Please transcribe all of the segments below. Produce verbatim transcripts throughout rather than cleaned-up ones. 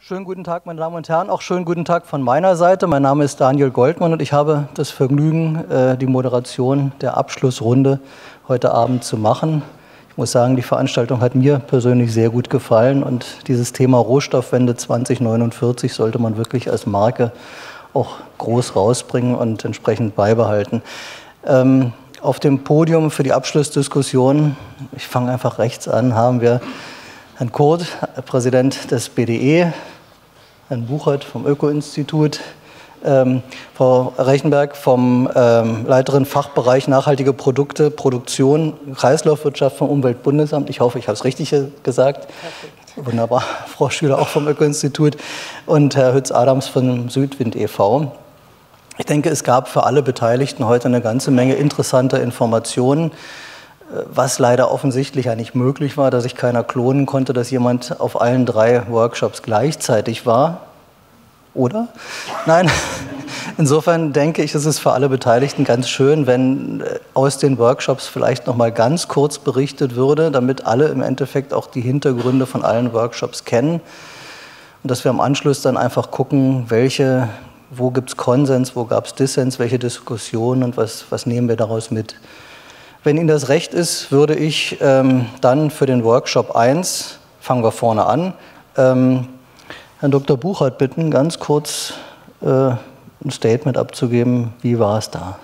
Schönen guten Tag, meine Damen und Herren, auch schönen guten Tag von meiner Seite. Mein Name ist Daniel Goldmann und ich habe das Vergnügen, die Moderation der Abschlussrunde heute Abend zu machen. Ich muss sagen, die Veranstaltung hat mir persönlich sehr gut gefallen und dieses Thema Rohstoffwende zwanzig neunundvierzig sollte man wirklich als Marke auch groß rausbringen und entsprechend beibehalten. Ähm, auf dem Podium für die Abschlussdiskussion, ich fange einfach rechts an, haben wir Herrn Kurt, Präsident des B D E, Herrn Buchert vom Öko-Institut, ähm, Frau Reichenberg vom ähm, Leiterin Fachbereich Nachhaltige Produkte, Produktion, Kreislaufwirtschaft vom Umweltbundesamt. Ich hoffe, ich habe es richtig gesagt. Perfekt. Wunderbar. Frau Schüler auch vom Öko-Institut und Herr Hütz-Adams von Südwind e V Ich denke, es gab für alle Beteiligten heute eine ganze Menge interessanter Informationen. Was leider offensichtlich ja nicht möglich war, dass sich keiner klonen konnte, dass jemand auf allen drei Workshops gleichzeitig war. Oder? Nein. Insofern denke ich, es ist für alle Beteiligten ganz schön, wenn aus den Workshops vielleicht noch mal ganz kurz berichtet würde, damit alle im Endeffekt auch die Hintergründe von allen Workshops kennen. Und dass wir am Anschluss dann einfach gucken, welche, wo gibt es Konsens, wo gab es Dissens, welche Diskussionen und was, was nehmen wir daraus mit. Wenn Ihnen das recht ist, würde ich ähm, dann für den Workshop eins, fangen wir vorne an, ähm, Herrn Doktor Buchert bitten, ganz kurz äh, ein Statement abzugeben. Wie war es da?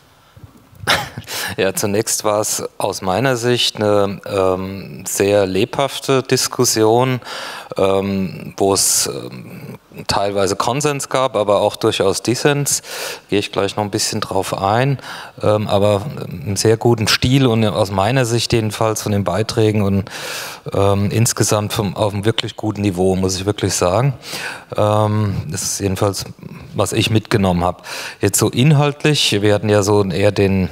Ja, zunächst war es aus meiner Sicht eine ähm, sehr lebhafte Diskussion, ähm, wo es ähm, teilweise Konsens gab, aber auch durchaus Dissens. Gehe ich gleich noch ein bisschen drauf ein, ähm, aber im sehr guten Stil und aus meiner Sicht jedenfalls von den Beiträgen und ähm, insgesamt vom, auf einem wirklich guten Niveau, muss ich wirklich sagen. Ähm, das ist jedenfalls, was ich mitgenommen habe. Jetzt so inhaltlich, wir hatten ja so eher den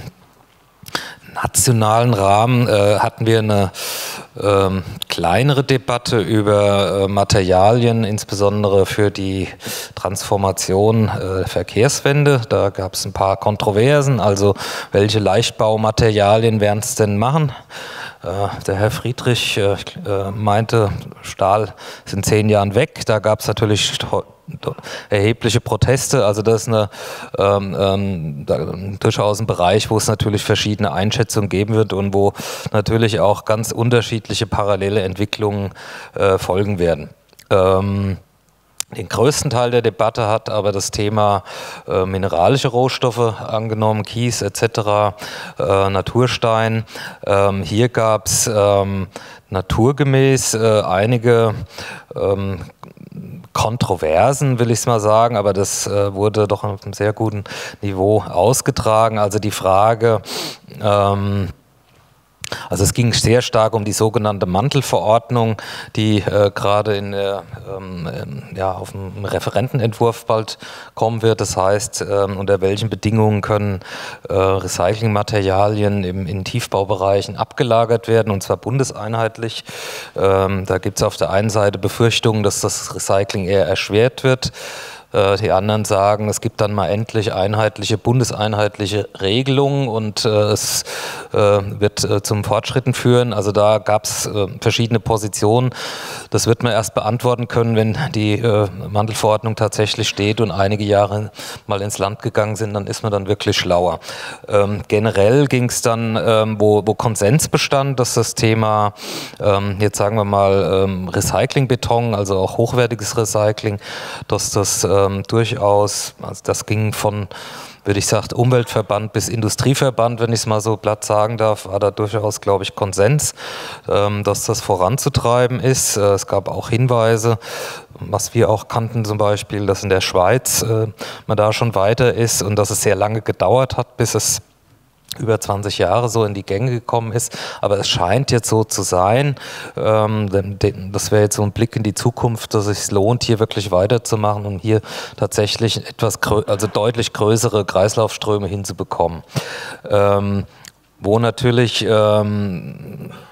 nationalen Rahmen, äh, hatten wir eine ähm, kleinere Debatte über äh, Materialien, insbesondere für die Transformation äh, der Verkehrswende. Da gab es ein paar Kontroversen, also welche Leichtbaumaterialien werden es denn machen? Äh, der Herr Friedrich äh, meinte, Stahl ist in zehn Jahren weg. Da gab es natürlich erhebliche Proteste, also das ist eine, ähm, ähm, da, durchaus ein Bereich, wo es natürlich verschiedene Einschätzungen geben wird und wo natürlich auch ganz unterschiedliche parallele Entwicklungen äh, folgen werden. Ähm, Den größten Teil der Debatte hat aber das Thema äh, mineralische Rohstoffe angenommen, Kies et cetera, äh, Naturstein. Ähm, hier gab es ähm, naturgemäß äh, einige ähm, Kontroversen, will ich es mal sagen, aber das äh, wurde doch auf einem sehr guten Niveau ausgetragen. Also die Frage, ähm, also es ging sehr stark um die sogenannte Mantelverordnung, die äh, gerade in, äh, ähm, ja, auf dem Referentenentwurf bald kommen wird. Das heißt, äh, unter welchen Bedingungen können äh, Recyclingmaterialien im, in Tiefbaubereichen abgelagert werden, und zwar bundeseinheitlich. Ähm, da gibt es auf der einen Seite Befürchtungen, dass das Recycling eher erschwert wird. Die anderen sagen, es gibt dann mal endlich einheitliche, bundeseinheitliche Regelungen und äh, es äh, wird äh, zum Fortschritten führen. Also da gab es äh, verschiedene Positionen. Das wird man erst beantworten können, wenn die äh, Mantelverordnung tatsächlich steht und einige Jahre mal ins Land gegangen sind, dann ist man dann wirklich schlauer. Ähm, generell ging es dann, ähm, wo, wo Konsens bestand, dass das Thema, ähm, jetzt sagen wir mal, ähm, Recyclingbeton, also auch hochwertiges Recycling, dass das äh, Ähm, durchaus, also das ging von, würde ich sagen, Umweltverband bis Industrieverband, wenn ich es mal so platt sagen darf, war da durchaus, glaube ich, Konsens, ähm, dass das voranzutreiben ist. Äh, es gab auch Hinweise, was wir auch kannten zum Beispiel, dass in der Schweiz äh, man da schon weiter ist und dass es sehr lange gedauert hat, bis es über zwanzig Jahre so in die Gänge gekommen ist, aber es scheint jetzt so zu sein, ähm, denn, das wäre jetzt so ein Blick in die Zukunft, dass es sich lohnt, hier wirklich weiterzumachen, um hier tatsächlich etwas, also deutlich größere Kreislaufströme hinzubekommen. Ähm, wo natürlich ähm,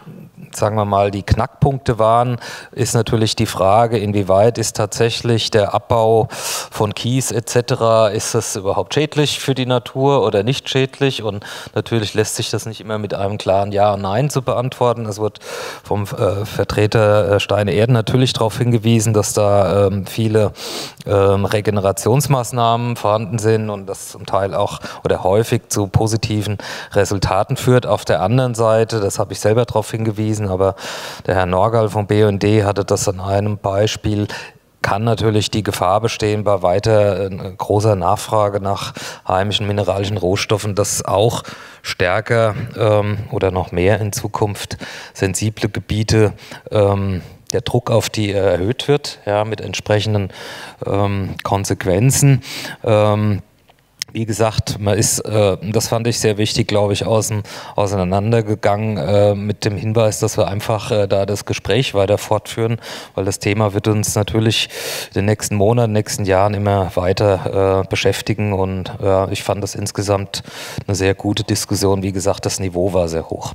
sagen wir mal, die Knackpunkte waren, ist natürlich die Frage, inwieweit ist tatsächlich der Abbau von Kies et cetera, ist das überhaupt schädlich für die Natur oder nicht schädlich? Und natürlich lässt sich das nicht immer mit einem klaren Ja und Nein zu beantworten. Es wird vom äh, Vertreter äh, Steine Erden natürlich darauf hingewiesen, dass da ähm, viele ähm, Regenerationsmaßnahmen vorhanden sind und das zum Teil auch oder häufig zu positiven Resultaten führt. Auf der anderen Seite, das habe ich selber darauf hingewiesen, aber der Herr Norgal vom B U N D hatte das an einem Beispiel, kann natürlich die Gefahr bestehen bei weiter äh, großer Nachfrage nach heimischen mineralischen Rohstoffen, dass auch stärker ähm, oder noch mehr in Zukunft sensible Gebiete ähm, der Druck auf die erhöht wird, ja, mit entsprechenden ähm, Konsequenzen. Ähm, Wie gesagt, man ist, äh, das fand ich sehr wichtig, glaube ich, außen, auseinandergegangen äh, mit dem Hinweis, dass wir einfach äh, da das Gespräch weiter fortführen, weil das Thema wird uns natürlich in den nächsten Monaten, nächsten Jahren immer weiter äh, beschäftigen und äh, ich fand das insgesamt eine sehr gute Diskussion. Wie gesagt, das Niveau war sehr hoch.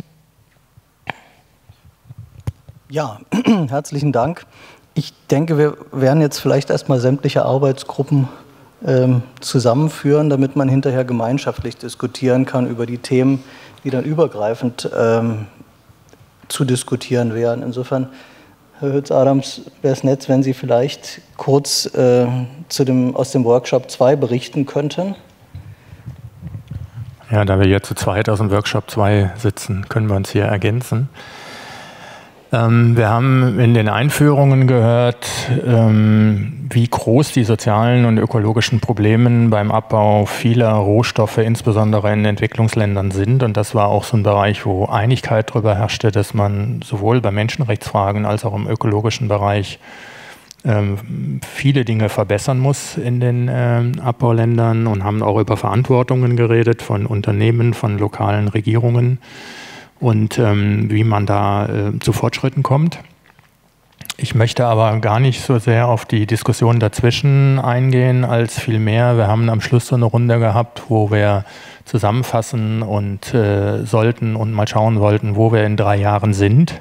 Ja, herzlichen Dank. Ich denke, wir werden jetzt vielleicht erstmal sämtliche Arbeitsgruppen ähm, zusammenführen, damit man hinterher gemeinschaftlich diskutieren kann über die Themen, die dann übergreifend ähm, zu diskutieren wären. Insofern, Herr Hütz-Adams, wäre es nett, wenn Sie vielleicht kurz äh, zu dem, aus dem Workshop zwei berichten könnten. Ja, da wir hier zu zweit aus dem Workshop zwei sitzen, können wir uns hier ergänzen. Ähm, wir haben in den Einführungen gehört, ähm, wie groß die sozialen und ökologischen Probleme beim Abbau vieler Rohstoffe, insbesondere in Entwicklungsländern, sind. Und das war auch so ein Bereich, wo Einigkeit darüber herrschte, dass man sowohl bei Menschenrechtsfragen als auch im ökologischen Bereich ähm, viele Dinge verbessern muss in den ähm, Abbauländern und haben auch über Verantwortungen geredet von Unternehmen, von lokalen Regierungen. Und ähm, wie man da äh, zu Fortschritten kommt. Ich möchte aber gar nicht so sehr auf die Diskussion dazwischen eingehen, als vielmehr, wir haben am Schluss so eine Runde gehabt, wo wir zusammenfassen und äh, sollten und mal schauen wollten, wo wir in drei Jahren sind.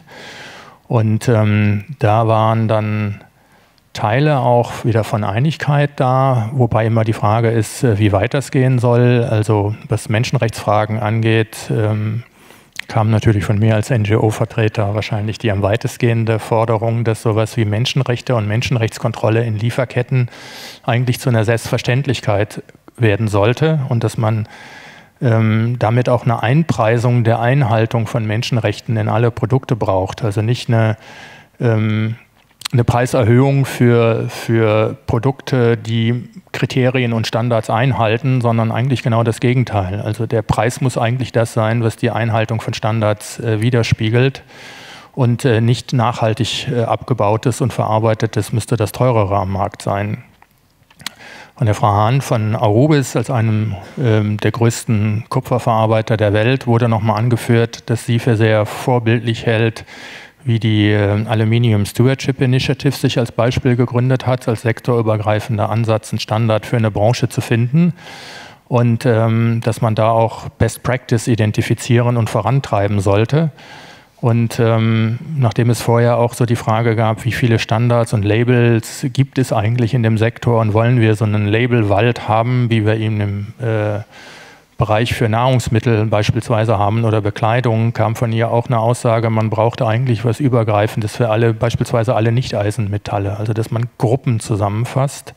Und ähm, da waren dann Teile auch wieder von Einigkeit da, wobei immer die Frage ist, wie weit das gehen soll. Also was Menschenrechtsfragen angeht, ähm, kam natürlich von mir als N G O-Vertreter wahrscheinlich die am weitestgehende Forderung, dass sowas wie Menschenrechte und Menschenrechtskontrolle in Lieferketten eigentlich zu einer Selbstverständlichkeit werden sollte und dass man ähm, damit auch eine Einpreisung der Einhaltung von Menschenrechten in alle Produkte braucht. Also nicht eine ähm, eine Preiserhöhung für, für Produkte, die Kriterien und Standards einhalten, sondern eigentlich genau das Gegenteil. Also der Preis muss eigentlich das sein, was die Einhaltung von Standards äh, widerspiegelt und äh, nicht nachhaltig äh, abgebautes und verarbeitetes müsste das teurere am Markt sein. Von der Frau Hahn von Aurubis, als einem ähm, der größten Kupferverarbeiter der Welt, wurde nochmal angeführt, dass sie für sehr vorbildlich hält, wie die äh, Aluminium Stewardship Initiative sich als Beispiel gegründet hat, als sektorübergreifender Ansatz, einen Standard für eine Branche zu finden und ähm, dass man da auch Best Practice identifizieren und vorantreiben sollte. Und ähm, nachdem es vorher auch so die Frage gab, wie viele Standards und Labels gibt es eigentlich in dem Sektor und wollen wir so einen Labelwald haben, wie wir ihn im äh, Bereich für Nahrungsmittel beispielsweise haben oder Bekleidung, kam von ihr auch eine Aussage, man braucht eigentlich was Übergreifendes für alle, beispielsweise alle Nicht-Eisenmetalle, also dass man Gruppen zusammenfasst.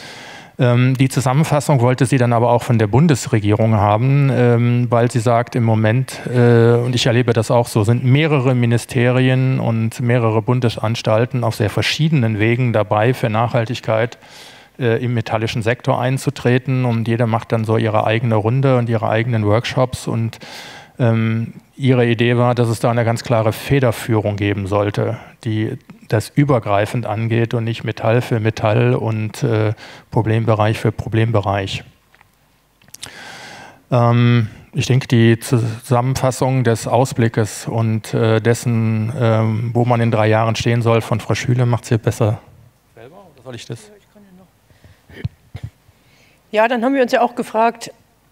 Ähm, die Zusammenfassung wollte sie dann aber auch von der Bundesregierung haben, ähm, weil sie sagt, im Moment, äh, und ich erlebe das auch so, sind mehrere Ministerien und mehrere Bundesanstalten auf sehr verschiedenen Wegen dabei, für Nachhaltigkeit im metallischen Sektor einzutreten und jeder macht dann so ihre eigene Runde und ihre eigenen Workshops und ähm, ihre Idee war, dass es da eine ganz klare Federführung geben sollte, die das übergreifend angeht und nicht Metall für Metall und äh, Problembereich für Problembereich. Ähm, ich denke, die Zusammenfassung des Ausblickes und äh, dessen, ähm, wo man in drei Jahren stehen soll, von Frau Schüle macht sie besser selber oder soll ich das? Ja, dann haben wir uns ja auch gefragt,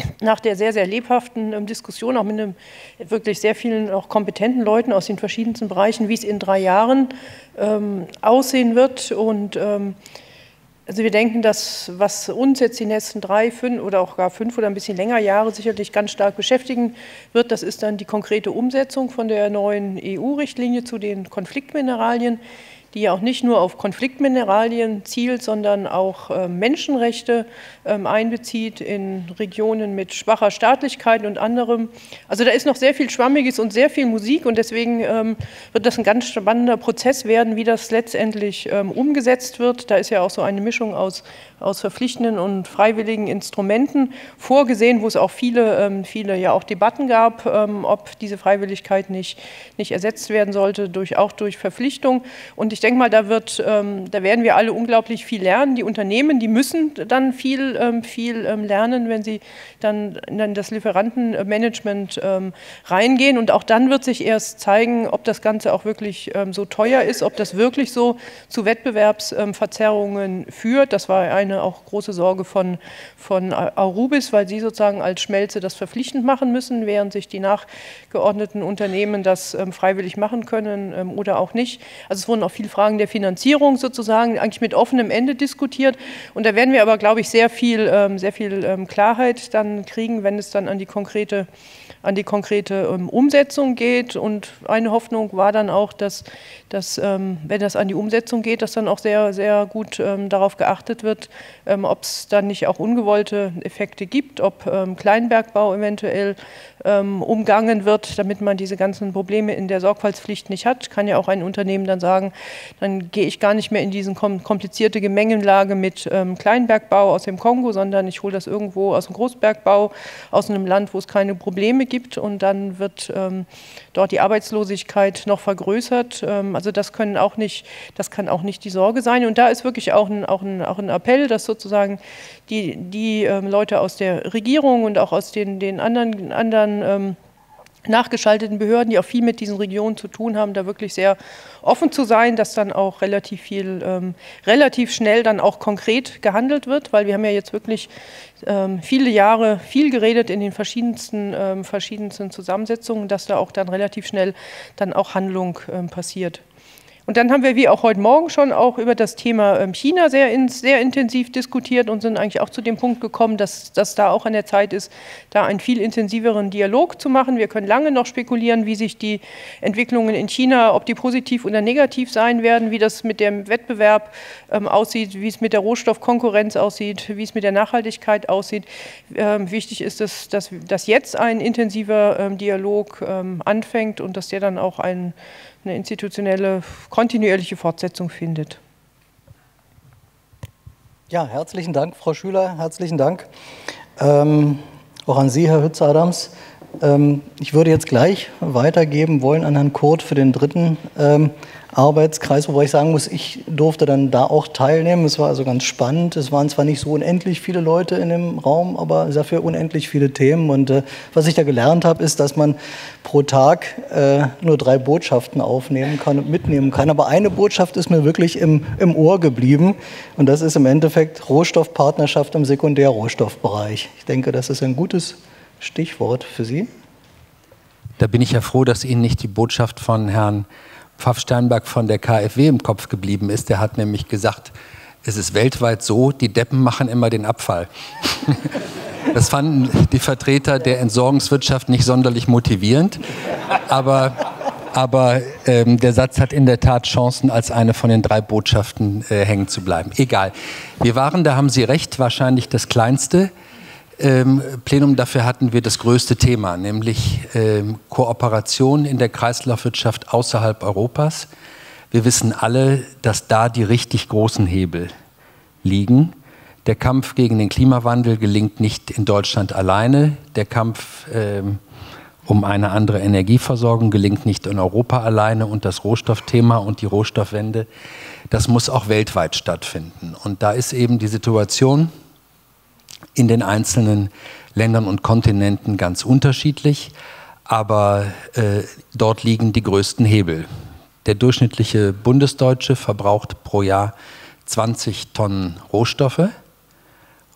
nach der sehr, sehr lebhaften ähm, Diskussion, auch mit einem wirklich sehr vielen auch kompetenten Leuten aus den verschiedensten Bereichen, wie es in drei Jahren ähm, aussehen wird. Und ähm, also wir denken, dass was uns jetzt die nächsten drei, fünf oder auch gar fünf oder ein bisschen länger Jahre sicherlich ganz stark beschäftigen wird, das ist dann die konkrete Umsetzung von der neuen E U-Richtlinie zu den Konfliktmineralien, die ja auch nicht nur auf Konfliktmineralien zielt, sondern auch äh, Menschenrechte ähm, einbezieht in Regionen mit schwacher Staatlichkeit und anderem. Also da ist noch sehr viel Schwammiges und sehr viel Musik und deswegen ähm, wird das ein ganz spannender Prozess werden, wie das letztendlich ähm, umgesetzt wird. Da ist ja auch so eine Mischung aus, aus verpflichtenden und freiwilligen Instrumenten vorgesehen, wo es auch viele, ähm, viele ja auch Debatten gab, ähm, ob diese Freiwilligkeit nicht, nicht ersetzt werden sollte, durch, auch durch Verpflichtung. Und ich Ich denke mal, da, wird, ähm, da werden wir alle unglaublich viel lernen. Die Unternehmen, die müssen dann viel, ähm, viel ähm, lernen, wenn sie dann in das Lieferantenmanagement ähm, reingehen. Und auch dann wird sich erst zeigen, ob das Ganze auch wirklich ähm, so teuer ist, ob das wirklich so zu Wettbewerbsverzerrungen führt. Das war eine auch große Sorge von, von Aurubis, weil sie sozusagen als Schmelze das verpflichtend machen müssen, während sich die nachgeordneten Unternehmen das ähm, freiwillig machen können ähm, oder auch nicht. Also es wurden auch viele Fragen der Finanzierung sozusagen eigentlich mit offenem Ende diskutiert. Und da werden wir aber, glaube ich, sehr viel, ähm, sehr viel ähm, Klarheit dann kriegen, wenn es dann an die konkrete, an die konkrete ähm, Umsetzung geht. Und eine Hoffnung war dann auch, dass, dass ähm, wenn das an die Umsetzung geht, dass dann auch sehr, sehr gut ähm, darauf geachtet wird, ähm, ob es dann nicht auch ungewollte Effekte gibt, ob ähm, Kleinbergbau eventuell ähm, umgangen wird, damit man diese ganzen Probleme in der Sorgfaltspflicht nicht hat. Kann ja auch ein Unternehmen dann sagen, dann gehe ich gar nicht mehr in diese komplizierte Gemengelage mit ähm, Kleinbergbau aus dem Kongo, sondern ich hole das irgendwo aus dem Großbergbau, aus einem Land, wo es keine Probleme gibt und dann wird ähm, dort die Arbeitslosigkeit noch vergrößert. Ähm, also das können auch nicht, das kann auch nicht die Sorge sein. Und da ist wirklich auch ein, auch ein, auch ein Appell, dass sozusagen die, die ähm, Leute aus der Regierung und auch aus den, den anderen, anderen ähm, nachgeschalteten Behörden, die auch viel mit diesen Regionen zu tun haben, da wirklich sehr offen zu sein, dass dann auch relativ viel, ähm, relativ schnell dann auch konkret gehandelt wird, weil wir haben ja jetzt wirklich ähm, viele Jahre viel geredet in den verschiedensten, ähm, verschiedensten Zusammensetzungen, dass da auch dann relativ schnell dann auch Handlung ähm, passiert. Und dann haben wir, wie auch heute Morgen schon, auch über das Thema China sehr, in, sehr intensiv diskutiert und sind eigentlich auch zu dem Punkt gekommen, dass das da auch an der Zeit ist, da einen viel intensiveren Dialog zu machen. Wir können lange noch spekulieren, wie sich die Entwicklungen in China, ob die positiv oder negativ sein werden, wie das mit dem Wettbewerb ähm, aussieht, wie es mit der Rohstoffkonkurrenz aussieht, wie es mit der Nachhaltigkeit aussieht. Ähm, wichtig ist, dass, dass, dass jetzt ein intensiver ähm, Dialog ähm, anfängt und dass der dann auch ein eine institutionelle, kontinuierliche Fortsetzung findet. Ja, herzlichen Dank, Frau Schüler, herzlichen Dank. Ähm, auch an Sie, Herr Hütz-Adams. Ähm, ich würde jetzt gleich weitergeben wollen an Herrn Kurt für den dritten ähm, Arbeitskreis, wobei ich sagen muss, ich durfte dann da auch teilnehmen. Es war also ganz spannend. Es waren zwar nicht so unendlich viele Leute in dem Raum, aber dafür unendlich viele Themen. Und äh, was ich da gelernt habe, ist, dass man pro Tag äh, nur drei Botschaften aufnehmen kann und mitnehmen kann. Aber eine Botschaft ist mir wirklich im, im Ohr geblieben. Und das ist im Endeffekt Rohstoffpartnerschaft im Sekundärrohstoffbereich. Ich denke, das ist ein gutes Stichwort für Sie. Da bin ich ja froh, dass Ihnen nicht die Botschaft von Herrn Pfaff-Steinberg von der K f W im Kopf geblieben ist. Der hat nämlich gesagt, es ist weltweit so, die Deppen machen immer den Abfall. Das fanden die Vertreter der Entsorgungswirtschaft nicht sonderlich motivierend. Aber, aber ähm, der Satz hat in der Tat Chancen, als eine von den drei Botschaften äh, hängen zu bleiben. Egal. Wir waren, da haben Sie recht, wahrscheinlich das kleinste Ähm, Plenum. Dafür hatten wir das größte Thema, nämlich ähm, Kooperation in der Kreislaufwirtschaft außerhalb Europas. Wir wissen alle, dass da die richtig großen Hebel liegen. Der Kampf gegen den Klimawandel gelingt nicht in Deutschland alleine. Der Kampf ähm, um eine andere Energieversorgung gelingt nicht in Europa alleine. Und das Rohstoffthema und die Rohstoffwende, das muss auch weltweit stattfinden. Und da ist eben die Situation in den einzelnen Ländern und Kontinenten ganz unterschiedlich, aber äh, dort liegen die größten Hebel. Der durchschnittliche Bundesdeutsche verbraucht pro Jahr zwanzig Tonnen Rohstoffe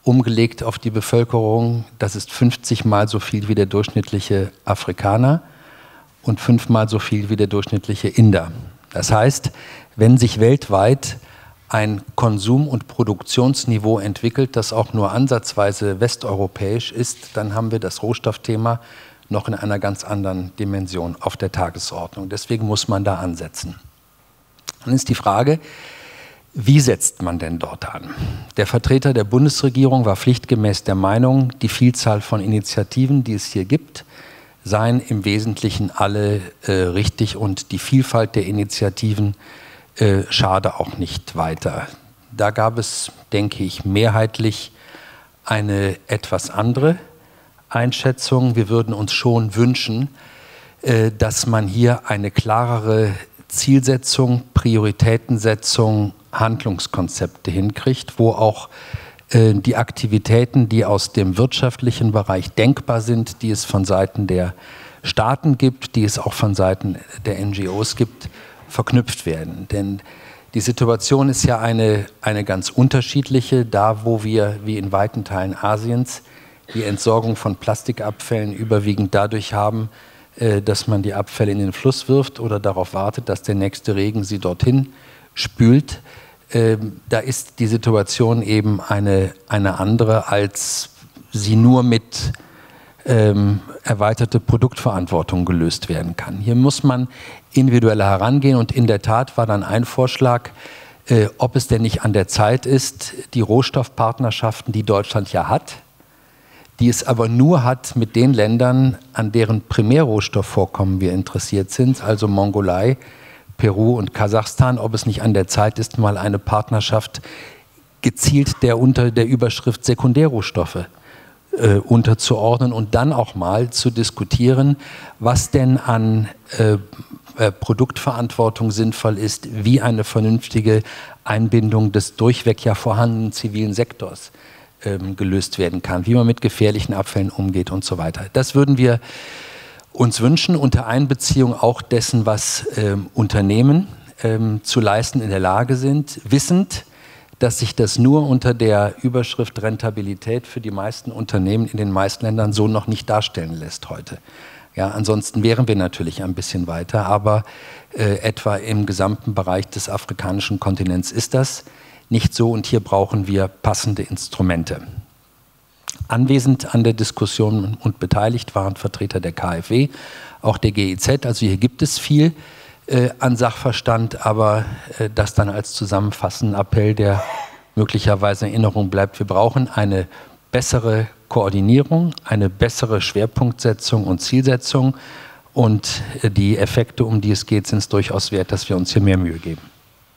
umgelegt auf die Bevölkerung, das ist fünfzig Mal so viel wie der durchschnittliche Afrikaner und fünfmal so viel wie der durchschnittliche Inder. Das heißt, wenn sich weltweit ein Konsum- und Produktionsniveau entwickelt, das auch nur ansatzweise westeuropäisch ist, dann haben wir das Rohstoffthema noch in einer ganz anderen Dimension auf der Tagesordnung. Deswegen muss man da ansetzen. Dann ist die Frage, wie setzt man denn dort an? Der Vertreter der Bundesregierung war pflichtgemäß der Meinung, die Vielzahl von Initiativen, die es hier gibt, seien im Wesentlichen alle äh, richtig und die Vielfalt der Initiativen äh, schade auch nicht weiter. Da gab es, denke ich, mehrheitlich eine etwas andere Einschätzung. Wir würden uns schon wünschen, äh, dass man hier eine klarere Zielsetzung, Prioritätensetzung, Handlungskonzepte hinkriegt, wo auch äh, die Aktivitäten, die aus dem wirtschaftlichen Bereich denkbar sind, die es von Seiten der Staaten gibt, die es auch von Seiten der N G Os gibt, verknüpft werden. Denn die Situation ist ja eine, eine ganz unterschiedliche, da wo wir, wie in weiten Teilen Asiens, die Entsorgung von Plastikabfällen überwiegend dadurch haben, äh, dass man die Abfälle in den Fluss wirft oder darauf wartet, dass der nächste Regen sie dorthin spült. Ähm, da ist die Situation eben eine, eine andere, als sie nur mit ähm, erweiterte Produktverantwortung gelöst werden kann. Hier muss man individueller herangehen und in der Tat war dann ein Vorschlag, äh, ob es denn nicht an der Zeit ist, die Rohstoffpartnerschaften, die Deutschland ja hat, die es aber nur hat mit den Ländern, an deren Primärrohstoffvorkommen wir interessiert sind, also Mongolei, Peru und Kasachstan, ob es nicht an der Zeit ist, mal eine Partnerschaft gezielt der unter der Überschrift Sekundärrohstoffe äh, unterzuordnen und dann auch mal zu diskutieren, was denn an äh, äh, Produktverantwortung sinnvoll ist, wie eine vernünftige Einbindung des durchweg ja vorhandenen zivilen Sektors ähm, gelöst werden kann, wie man mit gefährlichen Abfällen umgeht und so weiter. Das würden wir uns wünschen, unter Einbeziehung auch dessen, was ähm, Unternehmen ähm, zu leisten in der Lage sind, wissend, dass sich das nur unter der Überschrift Rentabilität für die meisten Unternehmen in den meisten Ländern so noch nicht darstellen lässt heute. Ja, ansonsten wären wir natürlich ein bisschen weiter, aber äh, etwa im gesamten Bereich des afrikanischen Kontinents ist das nicht so und hier brauchen wir passende Instrumente. Anwesend an der Diskussion und beteiligt waren Vertreter der K f W, auch der G I Z. Also hier gibt es viel äh, an Sachverstand, aber äh, das dann als zusammenfassenden Appell, der möglicherweise in Erinnerung bleibt. Wir brauchen eine bessere Koordinierung, eine bessere Schwerpunktsetzung und Zielsetzung und äh, die Effekte, um die es geht, sind es durchaus wert, dass wir uns hier mehr Mühe geben.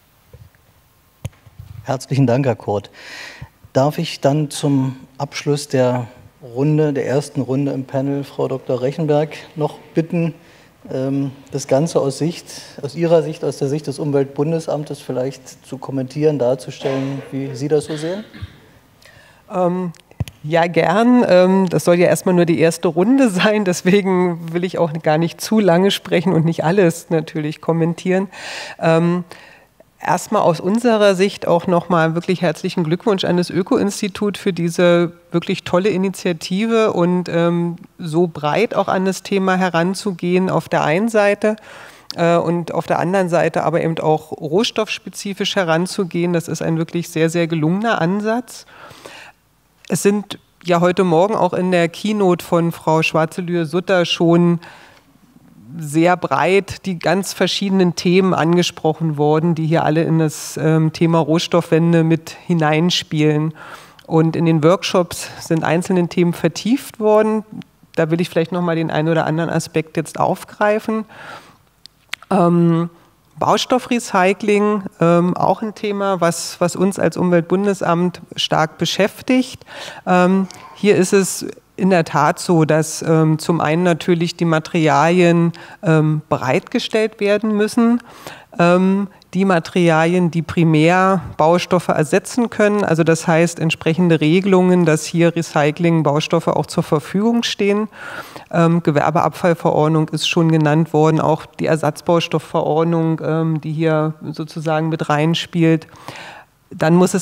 Herzlichen Dank, Herr Kurt. Darf ich dann zum Abschluss der Runde, der ersten Runde im Panel, Frau Doktor Rechenberg, noch bitten, das Ganze aus Sicht, aus Ihrer Sicht, aus der Sicht des Umweltbundesamtes vielleicht zu kommentieren, darzustellen, wie Sie das so sehen? Ähm, ja, gern. Ähm, das soll ja erstmal nur die erste Runde sein, deswegen will ich auch gar nicht zu lange sprechen und nicht alles natürlich kommentieren. Ähm, Erstmal aus unserer Sicht auch nochmal wirklich herzlichen Glückwunsch an das Öko-Institut für diese wirklich tolle Initiative und ähm, so breit auch an das Thema heranzugehen auf der einen Seite äh, und auf der anderen Seite aber eben auch rohstoffspezifisch heranzugehen. Das ist ein wirklich sehr, sehr gelungener Ansatz. Es sind ja heute Morgen auch in der Keynote von Frau Schwarzelühr-Sutter schon sehr breit die ganz verschiedenen Themen angesprochen worden, die hier alle in das ähm, Thema Rohstoffwende mit hineinspielen. Und in den Workshops sind einzelne Themen vertieft worden. Da will ich vielleicht nochmal den einen oder anderen Aspekt jetzt aufgreifen. Ähm, Baustoffrecycling, ähm, auch ein Thema, was, was uns als Umweltbundesamt stark beschäftigt. Ähm, hier ist es in der Tat so, dass ähm, zum einen natürlich die Materialien ähm, bereitgestellt werden müssen. Ähm, die Materialien, die primär Baustoffe ersetzen können. Also das heißt entsprechende Regelungen, dass hier Recycling-Baustoffe auch zur Verfügung stehen. Ähm, Gewerbeabfallverordnung ist schon genannt worden, auch die Ersatzbaustoffverordnung, ähm, die hier sozusagen mit reinspielt. Dann muss es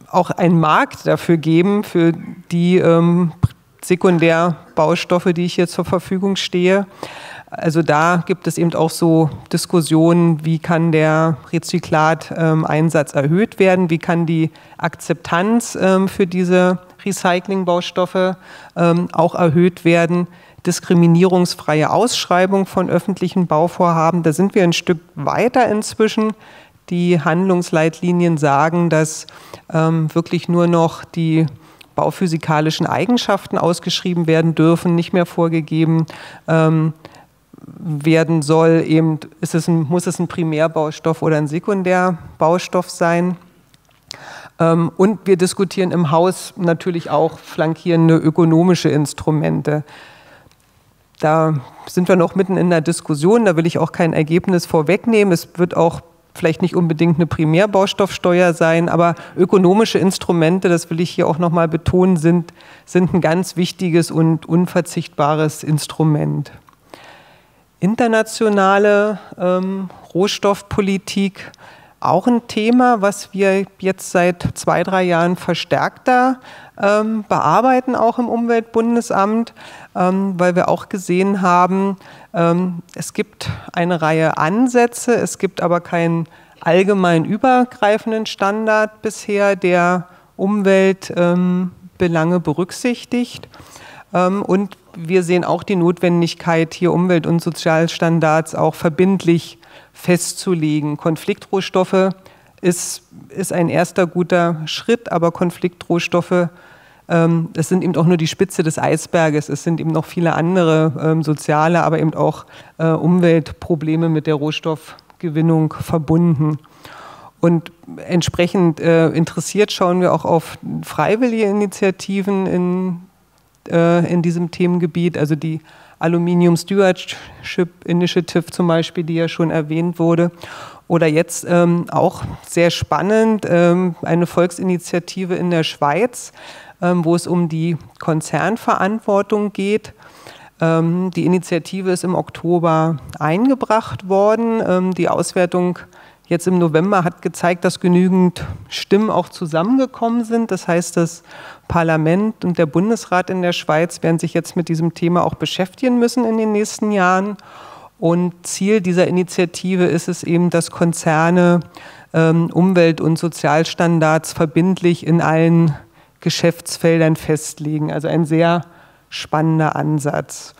auch einen Markt dafür geben, für die ähm, Sekundärbaustoffe, die ich hier zur Verfügung stehe. Also da gibt es eben auch so Diskussionen, wie kann der Rezyklat-Einsatz ähm, erhöht werden, wie kann die Akzeptanz ähm, für diese Recyclingbaustoffe ähm, auch erhöht werden. Diskriminierungsfreie Ausschreibung von öffentlichen Bauvorhaben, da sind wir ein Stück weiter inzwischen. Die Handlungsleitlinien sagen, dass ähm, wirklich nur noch die bauphysikalischen Eigenschaften ausgeschrieben werden dürfen, nicht mehr vorgegeben ähm, werden soll. Eben ist es ein, muss es ein Primärbaustoff oder ein Sekundärbaustoff sein. Ähm, und wir diskutieren im Haus natürlich auch flankierende ökonomische Instrumente. Da sind wir noch mitten in der Diskussion, da will ich auch kein Ergebnis vorwegnehmen. Es wird auch vielleicht nicht unbedingt eine Primärbaustoffsteuer sein, aber ökonomische Instrumente, das will ich hier auch nochmal betonen, sind, sind ein ganz wichtiges und unverzichtbares Instrument. Internationale ähm, Rohstoffpolitik, auch ein Thema, was wir jetzt seit zwei, drei Jahren verstärkter ähm, bearbeiten, auch im Umweltbundesamt, ähm, weil wir auch gesehen haben, ähm, es gibt eine Reihe Ansätze, es gibt aber keinen allgemein übergreifenden Standard bisher, der Umweltbelange ähm, berücksichtigt. Ähm, und wir sehen auch die Notwendigkeit, hier Umwelt- und Sozialstandards auch verbindlich festzulegen. Konfliktrohstoffe ist, ist ein erster guter Schritt, aber Konfliktrohstoffe, ähm, das sind eben auch nur die Spitze des Eisberges. Es sind eben noch viele andere ähm, soziale, aber eben auch äh, Umweltprobleme mit der Rohstoffgewinnung verbunden. Und entsprechend äh, interessiert schauen wir auch auf freiwillige Initiativen in, äh, in diesem Themengebiet, also die Aluminium Stewardship Initiative zum Beispiel, die ja schon erwähnt wurde. Oder jetzt ähm, auch sehr spannend, ähm, eine Volksinitiative in der Schweiz, ähm, wo es um die Konzernverantwortung geht. Ähm, die Initiative ist im Oktober eingebracht worden. Ähm, die Auswertung jetzt im November hat gezeigt, dass genügend Stimmen auch zusammengekommen sind. Das heißt, das Parlament und der Bundesrat in der Schweiz werden sich jetzt mit diesem Thema auch beschäftigen müssen in den nächsten Jahren. Und Ziel dieser Initiative ist es eben, dass Konzerne ähm, Umwelt- und Sozialstandards verbindlich in allen Geschäftsfeldern festlegen. Also ein sehr spannender Ansatz.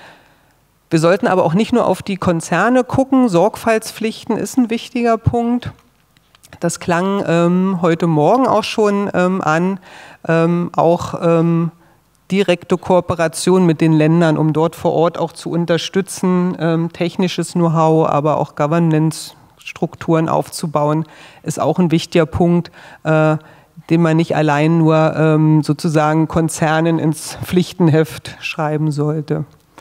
Wir sollten aber auch nicht nur auf die Konzerne gucken. Sorgfaltspflichten ist ein wichtiger Punkt. Das klang ähm, heute Morgen auch schon ähm, an, ähm, auch ähm, direkte Kooperation mit den Ländern, um dort vor Ort auch zu unterstützen, ähm, technisches Know-how, aber auch Governance-Strukturen aufzubauen, ist auch ein wichtiger Punkt, äh, den man nicht allein nur ähm, sozusagen Konzernen ins Pflichtenheft schreiben sollte.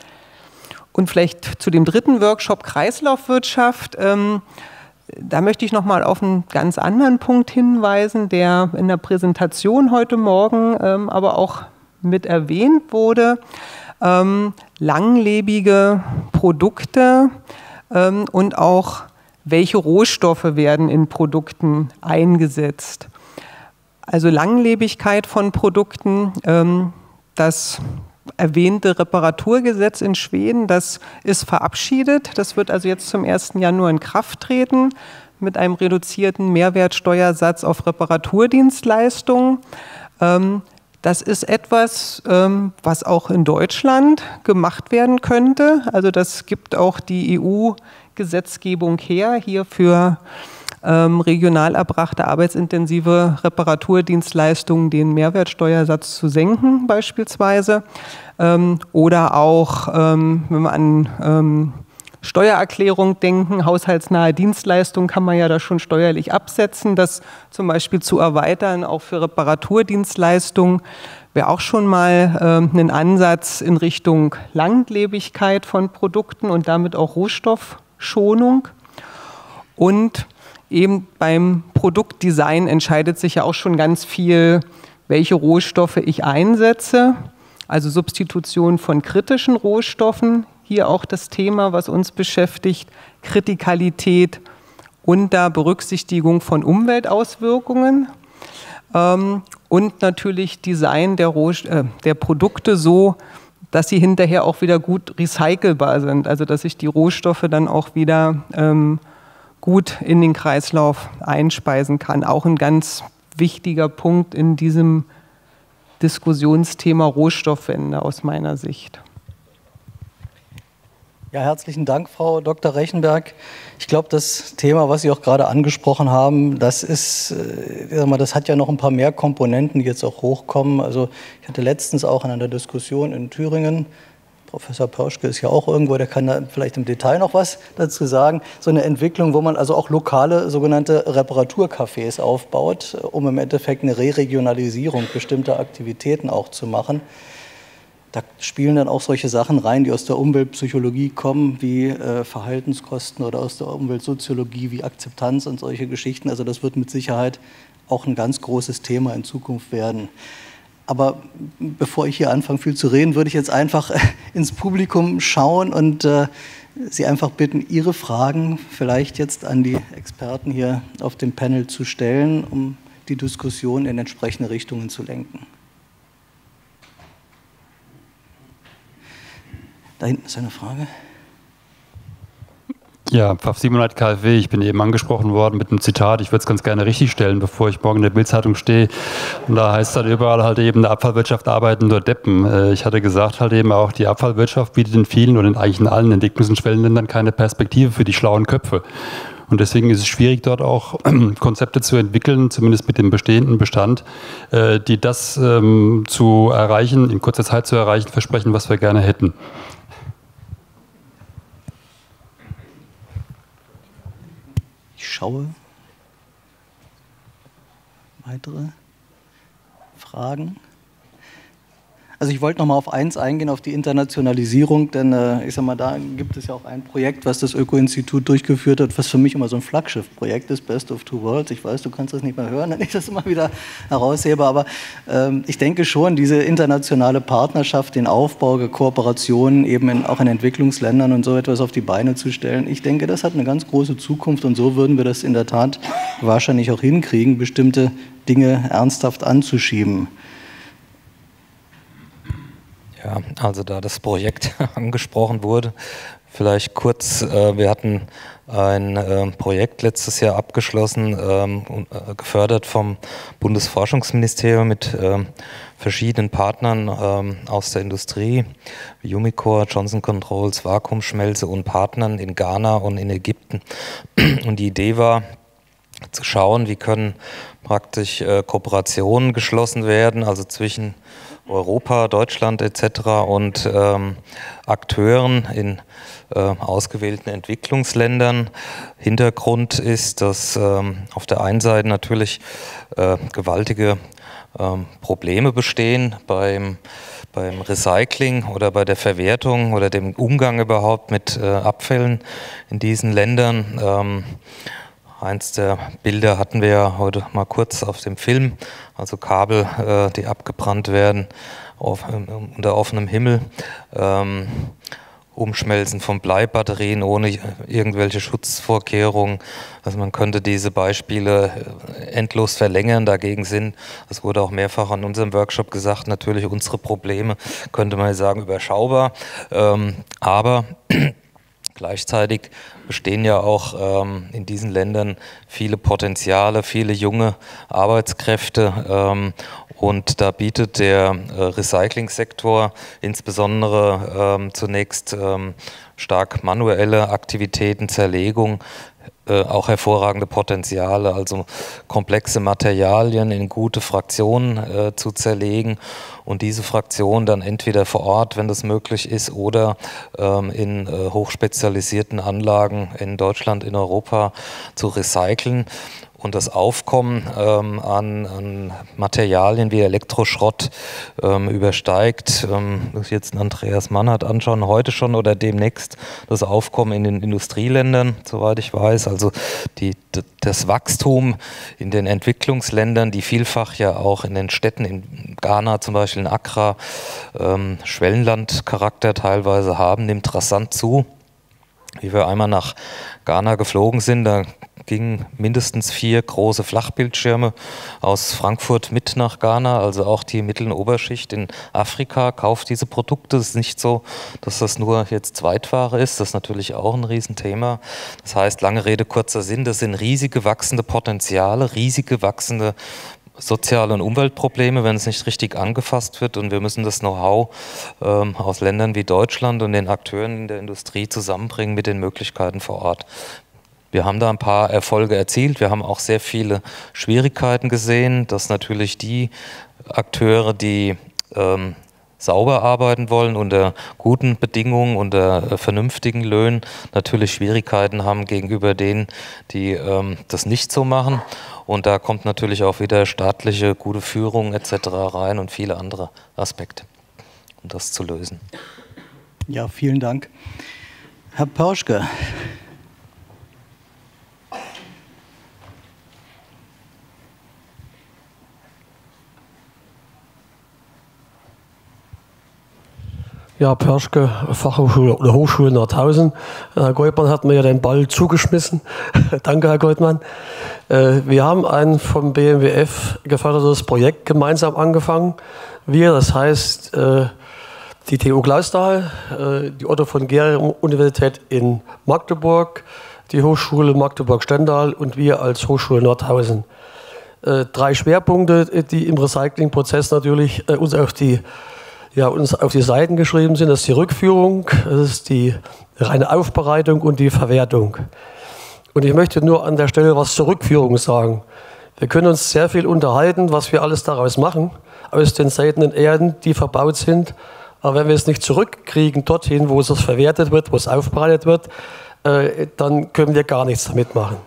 Und vielleicht zu dem dritten Workshop Kreislaufwirtschaft. Ähm, da möchte ich noch mal auf einen ganz anderen Punkt hinweisen, der in der Präsentation heute Morgen ähm, aber auch mit erwähnt wurde. Ähm, langlebige Produkte ähm, und auch welche Rohstoffe werden in Produkten eingesetzt. Also Langlebigkeit von Produkten, ähm, das erwähnte Reparaturgesetz in Schweden, das ist verabschiedet. Das wird also jetzt zum ersten Januar in Kraft treten mit einem reduzierten Mehrwertsteuersatz auf Reparaturdienstleistungen. Das ist etwas, was auch in Deutschland gemacht werden könnte. Also das gibt auch die E U-Gesetzgebung her, hier für regional erbrachte arbeitsintensive Reparaturdienstleistungen den Mehrwertsteuersatz zu senken beispielsweise. Ähm, oder auch, ähm, wenn wir an ähm, Steuererklärung denken, haushaltsnahe Dienstleistungen kann man ja da schon steuerlich absetzen. Das zum Beispiel zu erweitern, auch für Reparaturdienstleistungen, wäre auch schon mal ähm, ein Ansatz in Richtung Langlebigkeit von Produkten und damit auch Rohstoffschonung. Und eben beim Produktdesign entscheidet sich ja auch schon ganz viel, welche Rohstoffe ich einsetze. Also Substitution von kritischen Rohstoffen. Hier auch das Thema, was uns beschäftigt, Kritikalität unter Berücksichtigung von Umweltauswirkungen. ähm, und natürlich Design der, Roh- äh, der Produkte so, dass sie hinterher auch wieder gut recycelbar sind, also dass ich die Rohstoffe dann auch wieder ähm, gut in den Kreislauf einspeisen kann. Auch ein ganz wichtiger Punkt in diesem Diskussionsthema Rohstoffwende aus meiner Sicht. Ja, herzlichen Dank, Frau Doktor Rechenberg. Ich glaube, das Thema, was Sie auch gerade angesprochen haben, das ist, ich sag mal, das hat ja noch ein paar mehr Komponenten, die jetzt auch hochkommen. Also ich hatte letztens auch in einer Diskussion in Thüringen, Professor Pörschke ist ja auch irgendwo, der kann da vielleicht im Detail noch was dazu sagen, so eine Entwicklung, wo man also auch lokale sogenannte Reparaturcafés aufbaut, um im Endeffekt eine Re-Regionalisierung bestimmter Aktivitäten auch zu machen. Da spielen dann auch solche Sachen rein, die aus der Umweltpsychologie kommen, wie äh, Verhaltenskosten, oder aus der Umweltsoziologie, wie Akzeptanz und solche Geschichten. Also das wird mit Sicherheit auch ein ganz großes Thema in Zukunft werden. Aber bevor ich hier anfange, viel zu reden, würde ich jetzt einfach ins Publikum schauen und äh, Sie einfach bitten, Ihre Fragen vielleicht jetzt an die Experten hier auf dem Panel zu stellen, um die Diskussion in entsprechende Richtungen zu lenken. Da hinten ist eine Frage. Ja, Pfaff siebenhundert K f W, ich bin eben angesprochen worden mit einem Zitat, ich würde es ganz gerne richtig stellen, bevor ich morgen in der Bild-Zeitung stehe. Und da heißt dann überall halt eben, in der Abfallwirtschaft arbeiten nur Deppen. Ich hatte gesagt halt eben auch, die Abfallwirtschaft bietet in vielen oder in eigentlich in allen Entwicklungs- und Schwellenländern keine Perspektive für die schlauen Köpfe. Und deswegen ist es schwierig, dort auch Konzepte zu entwickeln, zumindest mit dem bestehenden Bestand, die das ähm, zu erreichen, in kurzer Zeit zu erreichen, versprechen, was wir gerne hätten. Ich schaue. Weitere Fragen? Also ich wollte noch mal auf eins eingehen, auf die Internationalisierung, denn äh, ich sag mal, da gibt es ja auch ein Projekt, was das Öko-Institut durchgeführt hat, was für mich immer so ein Flaggschiff-Projekt ist, Best of Two Worlds. Ich weiß, du kannst das nicht mehr hören, wenn ich das immer wieder heraushebe, aber ähm, ich denke schon, diese internationale Partnerschaft, den Aufbau der Kooperationen eben in, auch in Entwicklungsländern und so etwas auf die Beine zu stellen, ich denke, das hat eine ganz große Zukunft und so würden wir das in der Tat wahrscheinlich auch hinkriegen, bestimmte Dinge ernsthaft anzuschieben. Ja, also da das Projekt angesprochen wurde, vielleicht kurz, äh, wir hatten ein äh, Projekt letztes Jahr abgeschlossen, ähm, äh, gefördert vom Bundesforschungsministerium mit äh, verschiedenen Partnern ähm, aus der Industrie, wie Umicore, Johnson Controls, Vakuumschmelze und Partnern in Ghana und in Ägypten. Und die Idee war, zu schauen, wie können praktisch äh, Kooperationen geschlossen werden, also zwischen Europa, Deutschland et cetera und ähm, Akteuren in äh, ausgewählten Entwicklungsländern. Hintergrund ist, dass ähm, auf der einen Seite natürlich äh, gewaltige ähm, Probleme bestehen beim, beim Recycling oder bei der Verwertung oder dem Umgang überhaupt mit äh, Abfällen in diesen Ländern. Ähm, Eins der Bilder hatten wir ja heute mal kurz auf dem Film, also Kabel, äh, die abgebrannt werden auf, um, unter offenem Himmel, ähm, Umschmelzen von Bleibatterien ohne irgendwelche Schutzvorkehrungen. Also man könnte diese Beispiele endlos verlängern. Dagegen sind, das wurde auch mehrfach an unserem Workshop gesagt, natürlich unsere Probleme, könnte man sagen, überschaubar, ähm, aber gleichzeitig bestehen ja auch ähm, in diesen Ländern viele Potenziale, viele junge Arbeitskräfte ähm, und da bietet der äh, Recyclingsektor insbesondere ähm, zunächst ähm, stark manuelle Aktivitäten, Zerlegung, äh, auch hervorragende Potenziale, also komplexe Materialien in gute Fraktionen äh, zu zerlegen und diese Fraktion dann entweder vor Ort, wenn das möglich ist, oder ähm, in äh, hochspezialisierten Anlagen in Deutschland, in Europa zu recyceln. Und das Aufkommen ähm, an, an Materialien wie Elektroschrott ähm, übersteigt, ähm, das jetzt Andreas Mann hat anschauen, heute schon oder demnächst das Aufkommen in den Industrieländern, soweit ich weiß. Also die, das Wachstum in den Entwicklungsländern, die vielfach ja auch in den Städten, in Ghana zum Beispiel, in Accra, ähm, Schwellenlandcharakter teilweise haben, nimmt rasant zu. Wie wir einmal nach Ghana geflogen sind, da gingen mindestens vier große Flachbildschirme aus Frankfurt mit nach Ghana, also auch die Mittel- und Oberschicht in Afrika kauft diese Produkte. Es ist nicht so, dass das nur jetzt Zweitware ist, das ist natürlich auch ein Riesenthema. Das heißt, lange Rede, kurzer Sinn, das sind riesige wachsende Potenziale, riesige wachsende soziale und Umweltprobleme, wenn es nicht richtig angefasst wird, und wir müssen das Know-how ähm, aus Ländern wie Deutschland und den Akteuren in der Industrie zusammenbringen mit den Möglichkeiten vor Ort. Wir haben da ein paar Erfolge erzielt, wir haben auch sehr viele Schwierigkeiten gesehen, dass natürlich die Akteure, die ähm, sauber arbeiten wollen, unter guten Bedingungen, unter äh, vernünftigen Löhnen, natürlich Schwierigkeiten haben gegenüber denen, die ähm, das nicht so machen. Und da kommt natürlich auch wieder staatliche gute Führung et cetera rein und viele andere Aspekte, um das zu lösen. Ja, vielen Dank. Herr Pörschke. Ja, Pörschke, Fachhochschule oder Hochschule Nordhausen. Herr Goldmann hat mir ja den Ball zugeschmissen. Danke, Herr Goldmann. Wir haben ein vom B M W F gefördertes Projekt gemeinsam angefangen. Wir, das heißt die T U Clausthal, die Otto von Guericke Universität in Magdeburg, die Hochschule Magdeburg-Stendal und wir als Hochschule Nordhausen. Drei Schwerpunkte, die im Recyclingprozess natürlich uns auf die Ja, uns auf die Seiten geschrieben sind. Das ist die Rückführung, das ist die reine Aufbereitung und die Verwertung. Und ich möchte nur an der Stelle was zur Rückführung sagen. Wir können uns sehr viel unterhalten, was wir alles daraus machen, aus den seltenen Erden, die verbaut sind. Aber wenn wir es nicht zurückkriegen dorthin, wo es verwertet wird, wo es aufbereitet wird, äh, dann können wir gar nichts damit machen.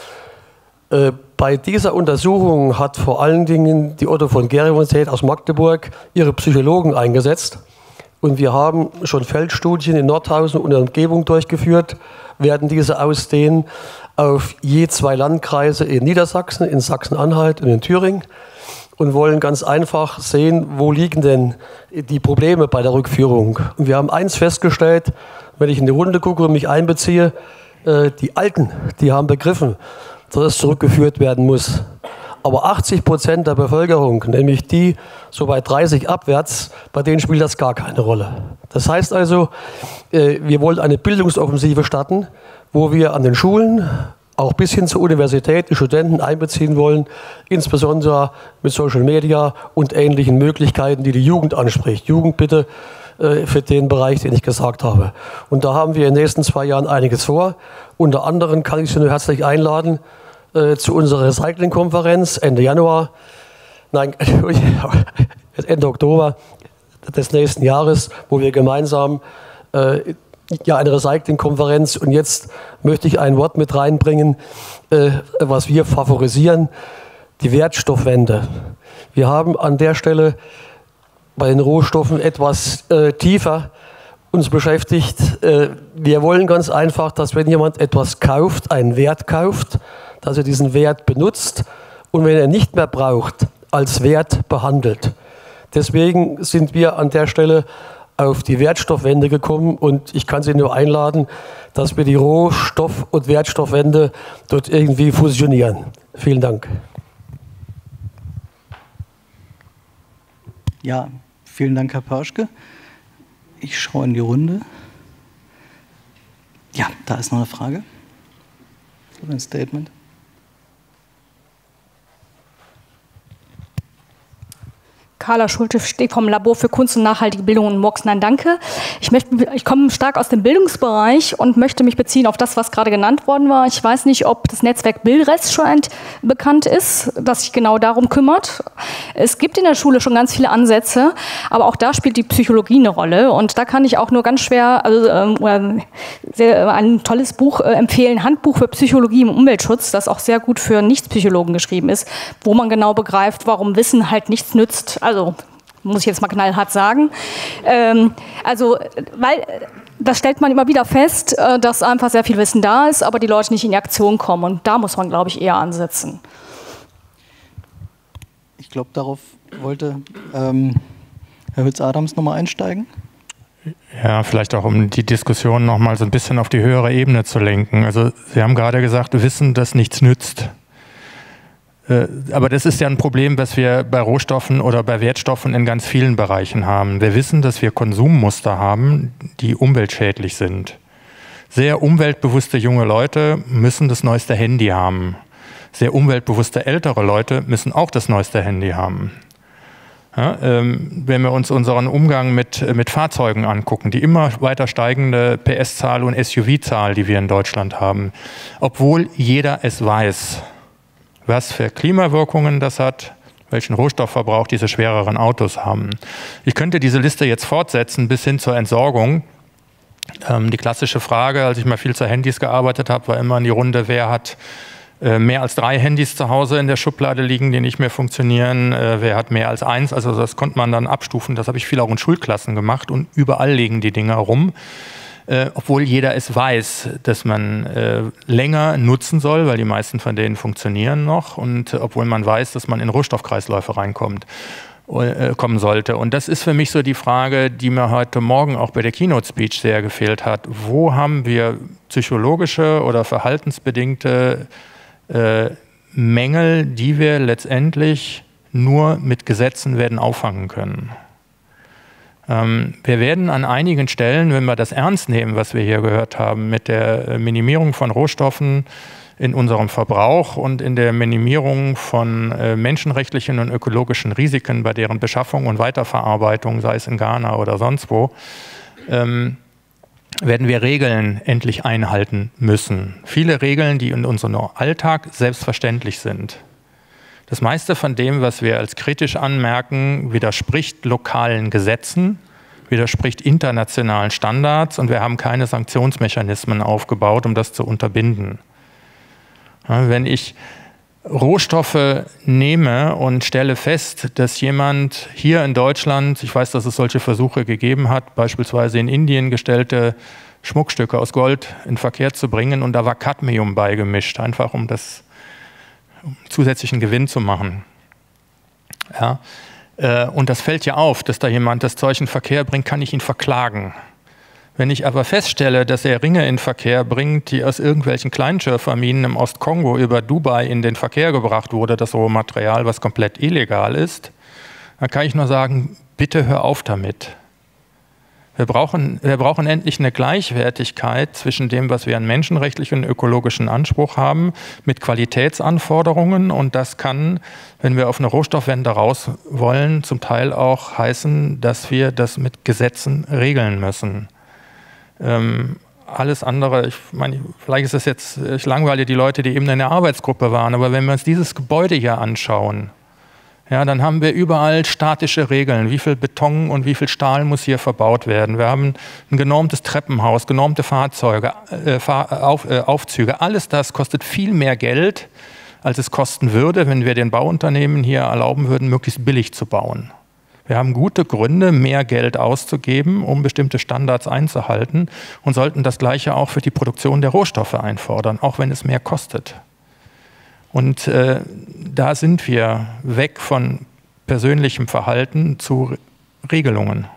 Äh, Bei dieser Untersuchung hat vor allen Dingen die Otto von Guericke Universität aus Magdeburg ihre Psychologen eingesetzt. Und wir haben schon Feldstudien in Nordhausen und der Umgebung durchgeführt, werden diese ausdehnen auf je zwei Landkreise in Niedersachsen, in Sachsen-Anhalt und in Thüringen, und wollen ganz einfach sehen, wo liegen denn die Probleme bei der Rückführung. Und wir haben eins festgestellt, wenn ich in die Runde gucke und mich einbeziehe, die Alten, die haben begriffen, dass es zurückgeführt werden muss. Aber achtzig Prozent der Bevölkerung, nämlich die so bei dreißig abwärts, bei denen spielt das gar keine Rolle. Das heißt also, wir wollen eine Bildungsoffensive starten, wo wir an den Schulen, auch bis hin zur Universität, die Studenten einbeziehen wollen, insbesondere mit Social Media und ähnlichen Möglichkeiten, die die Jugend anspricht. Jugend bitte für den Bereich, den ich gesagt habe. Und da haben wir in den nächsten zwei Jahren einiges vor. Unter anderem kann ich Sie nur herzlich einladen äh, zu unserer Recycling-Konferenz Ende Januar, nein, Ende Oktober des nächsten Jahres, wo wir gemeinsam äh, ja, eine Recycling-Konferenz, und jetzt möchte ich ein Wort mit reinbringen, äh, was wir favorisieren, die Wertstoffwende. Wir haben an der Stelle bei den Rohstoffen etwas äh, tiefer uns beschäftigt. Äh, wir wollen ganz einfach, dass wenn jemand etwas kauft, einen Wert kauft, dass er diesen Wert benutzt und wenn er nicht mehr braucht, als Wert behandelt. Deswegen sind wir an der Stelle auf die Wertstoffwende gekommen, und ich kann Sie nur einladen, dass wir die Rohstoff- und Wertstoffwende dort irgendwie fusionieren. Vielen Dank. Ja, vielen Dank, Herr Pörschke. Ich schaue in die Runde. Ja, da ist noch eine Frage. Oder ein Statement. Carla Schulte steht vom Labor für Kunst und nachhaltige Bildung in Murks. Nein, danke. Ich, möchte, ich komme stark aus dem Bildungsbereich und möchte mich beziehen auf das, was gerade genannt worden war. Ich weiß nicht, ob das Netzwerk Bildrest schon bekannt ist, das sich genau darum kümmert. Es gibt in der Schule schon ganz viele Ansätze, aber auch da spielt die Psychologie eine Rolle. Und da kann ich auch nur ganz schwer also, äh, sehr, ein tolles Buch äh, empfehlen, Handbuch für Psychologie im Umweltschutz, das auch sehr gut für Nicht-Psychologen geschrieben ist, wo man genau begreift, warum Wissen halt nichts nützt. Also, muss ich jetzt mal knallhart sagen. Ähm, also, weil das stellt man immer wieder fest, äh, dass einfach sehr viel Wissen da ist, aber die Leute nicht in die Aktion kommen. Und da muss man, glaube ich, eher ansetzen. Ich glaube, darauf wollte ähm, Herr Hütz-Adams nochmal einsteigen. Ja, vielleicht auch, um die Diskussion noch mal so ein bisschen auf die höhere Ebene zu lenken. Also Sie haben gerade gesagt, Wissen, das nichts nützt. Aber das ist ja ein Problem, was wir bei Rohstoffen oder bei Wertstoffen in ganz vielen Bereichen haben. Wir wissen, dass wir Konsummuster haben, die umweltschädlich sind. Sehr umweltbewusste junge Leute müssen das neueste Handy haben. Sehr umweltbewusste ältere Leute müssen auch das neueste Handy haben. Ja, ähm, wenn wir uns unseren Umgang mit, mit Fahrzeugen angucken, die immer weiter steigende P S-Zahl und S U V-Zahl, die wir in Deutschland haben, obwohl jeder es weiß, was für Klimawirkungen das hat, welchen Rohstoffverbrauch diese schwereren Autos haben. Ich könnte diese Liste jetzt fortsetzen bis hin zur Entsorgung. Ähm, die klassische Frage, als ich mal viel zu Handys gearbeitet habe, war immer in die Runde, wer hat mehr als drei Handys zu Hause in der Schublade liegen, die nicht mehr funktionieren. Äh, wer hat mehr als eins? Also das konnte man dann abstufen. Das habe ich viel auch in Schulklassen gemacht und überall liegen die Dinger rum. Äh, obwohl jeder es weiß, dass man äh, länger nutzen soll, weil die meisten von denen funktionieren noch und äh, obwohl man weiß, dass man in Rohstoffkreisläufe reinkommt, äh, kommen sollte. Und das ist für mich so die Frage, die mir heute Morgen auch bei der Keynote Speech sehr gefehlt hat. Wo haben wir psychologische oder verhaltensbedingte Äh, Mängel, die wir letztendlich nur mit Gesetzen werden auffangen können. Ähm, wir werden an einigen Stellen, wenn wir das ernst nehmen, was wir hier gehört haben, mit der Minimierung von Rohstoffen in unserem Verbrauch und in der Minimierung von äh, menschenrechtlichen und ökologischen Risiken bei deren Beschaffung und Weiterverarbeitung, sei es in Ghana oder sonst wo, ähm, werden wir Regeln endlich einhalten müssen. Viele Regeln, die in unserem Alltag selbstverständlich sind. Das meiste von dem, was wir als kritisch anmerken, widerspricht lokalen Gesetzen, widerspricht internationalen Standards und wir haben keine Sanktionsmechanismen aufgebaut, um das zu unterbinden. Ja, wenn ich Rohstoffe nehme und stelle fest, dass jemand hier in Deutschland, ich weiß, dass es solche Versuche gegeben hat, beispielsweise in Indien gestellte Schmuckstücke aus Gold in Verkehr zu bringen und da war Cadmium beigemischt, einfach um das um zusätzlichen Gewinn zu machen. Ja, äh, und das fällt ja auf, dass da jemand das Zeug in Verkehr bringt, kann ich ihn verklagen. Wenn ich aber feststelle, dass er Ringe in Verkehr bringt, die aus irgendwelchen Kleinschürferminen im Ostkongo über Dubai in den Verkehr gebracht wurde, das Rohmaterial, was komplett illegal ist, dann kann ich nur sagen, bitte hör auf damit. Wir brauchen, wir brauchen endlich eine Gleichwertigkeit zwischen dem, was wir an menschenrechtlichen und ökologischen Anspruch haben, mit Qualitätsanforderungen. Und das kann, wenn wir auf eine Rohstoffwende raus wollen, zum Teil auch heißen, dass wir das mit Gesetzen regeln müssen. Ähm, alles andere, ich meine, vielleicht ist das jetzt, ich langweile die Leute, die eben in der Arbeitsgruppe waren, aber wenn wir uns dieses Gebäude hier anschauen, ja, dann haben wir überall statische Regeln, wie viel Beton und wie viel Stahl muss hier verbaut werden. Wir haben ein genormtes Treppenhaus, genormte Fahrzeuge, äh, Fahr auf, äh, Aufzüge, alles das kostet viel mehr Geld, als es kosten würde, wenn wir den Bauunternehmen hier erlauben würden, möglichst billig zu bauen. Wir haben gute Gründe, mehr Geld auszugeben, um bestimmte Standards einzuhalten und sollten das Gleiche auch für die Produktion der Rohstoffe einfordern, auch wenn es mehr kostet. Und äh, da sind wir weg von persönlichem Verhalten zu Re Regelungen.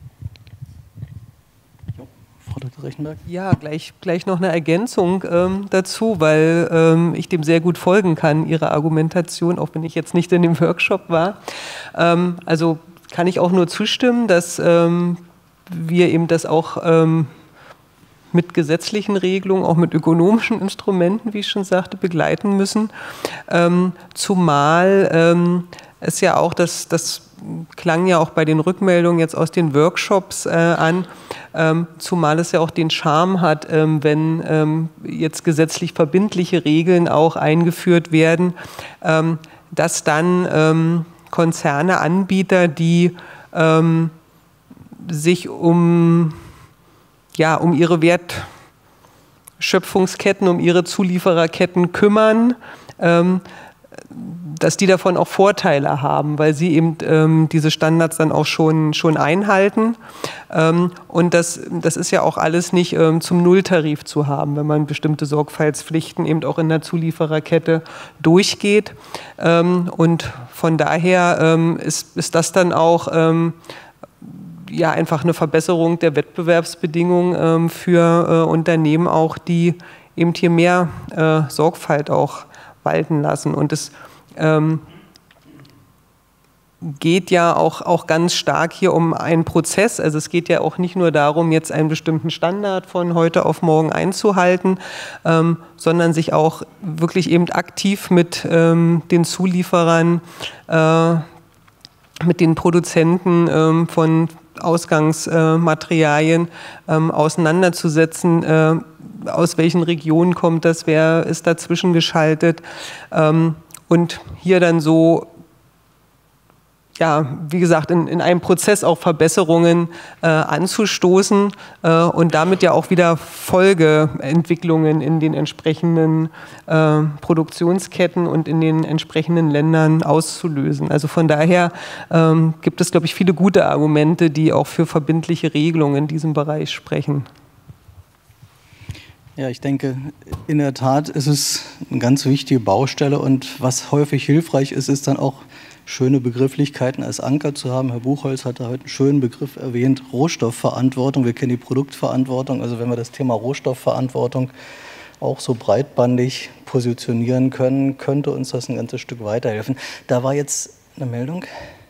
Frau Doktor Rechtenberg? Ja, gleich, gleich noch eine Ergänzung ähm, dazu, weil ähm, ich dem sehr gut folgen kann, Ihrer Argumentation, auch wenn ich jetzt nicht in dem Workshop war. Ähm, also kann ich auch nur zustimmen, dass ähm, wir eben das auch ähm, mit gesetzlichen Regelungen, auch mit ökonomischen Instrumenten, wie ich schon sagte, begleiten müssen. Ähm, zumal ähm, es ja auch, das, das klang ja auch bei den Rückmeldungen jetzt aus den Workshops äh, an, ähm, zumal es ja auch den Charme hat, ähm, wenn ähm, jetzt gesetzlich verbindliche Regeln auch eingeführt werden, ähm, dass dann ähm, Konzerne, Anbieter, die ähm, sich um, ja, um ihre Wertschöpfungsketten, um ihre Zuliefererketten kümmern, ähm, dass die davon auch Vorteile haben, weil sie eben ähm, diese Standards dann auch schon, schon einhalten. Ähm, und das, das ist ja auch alles nicht ähm, zum Nulltarif zu haben, wenn man bestimmte Sorgfaltspflichten eben auch in der Zuliefererkette durchgeht. Ähm, und von daher ähm, ist, ist das dann auch ähm, ja einfach eine Verbesserung der Wettbewerbsbedingungen ähm, für äh, Unternehmen auch, die eben hier mehr äh, Sorgfalt auch walten lassen. Und es ähm, geht ja auch, auch ganz stark hier um einen Prozess. Also es geht ja auch nicht nur darum, jetzt einen bestimmten Standard von heute auf morgen einzuhalten, ähm, sondern sich auch wirklich eben aktiv mit ähm, den Zulieferern, äh, mit den Produzenten ähm, von Ausgangsmaterialien ähm, auseinanderzusetzen. Äh, aus welchen Regionen kommt das, wer ist dazwischen geschaltet, ähm, und hier dann so, ja, wie gesagt, in, in einem Prozess auch Verbesserungen äh, anzustoßen äh, und damit ja auch wieder Folgeentwicklungen in den entsprechenden äh, Produktionsketten und in den entsprechenden Ländern auszulösen. Also von daher ähm, gibt es, glaube ich, viele gute Argumente, die auch für verbindliche Regelungen in diesem Bereich sprechen. Ja, ich denke, in der Tat ist es eine ganz wichtige Baustelle, und was häufig hilfreich ist, ist dann auch schöne Begrifflichkeiten als Anker zu haben. Herr Buchholz hat da heute einen schönen Begriff erwähnt, Rohstoffverantwortung. Wir kennen die Produktverantwortung. Also wenn wir das Thema Rohstoffverantwortung auch so breitbandig positionieren können, könnte uns das ein ganzes Stück weiterhelfen. Da war jetzt eine Meldung.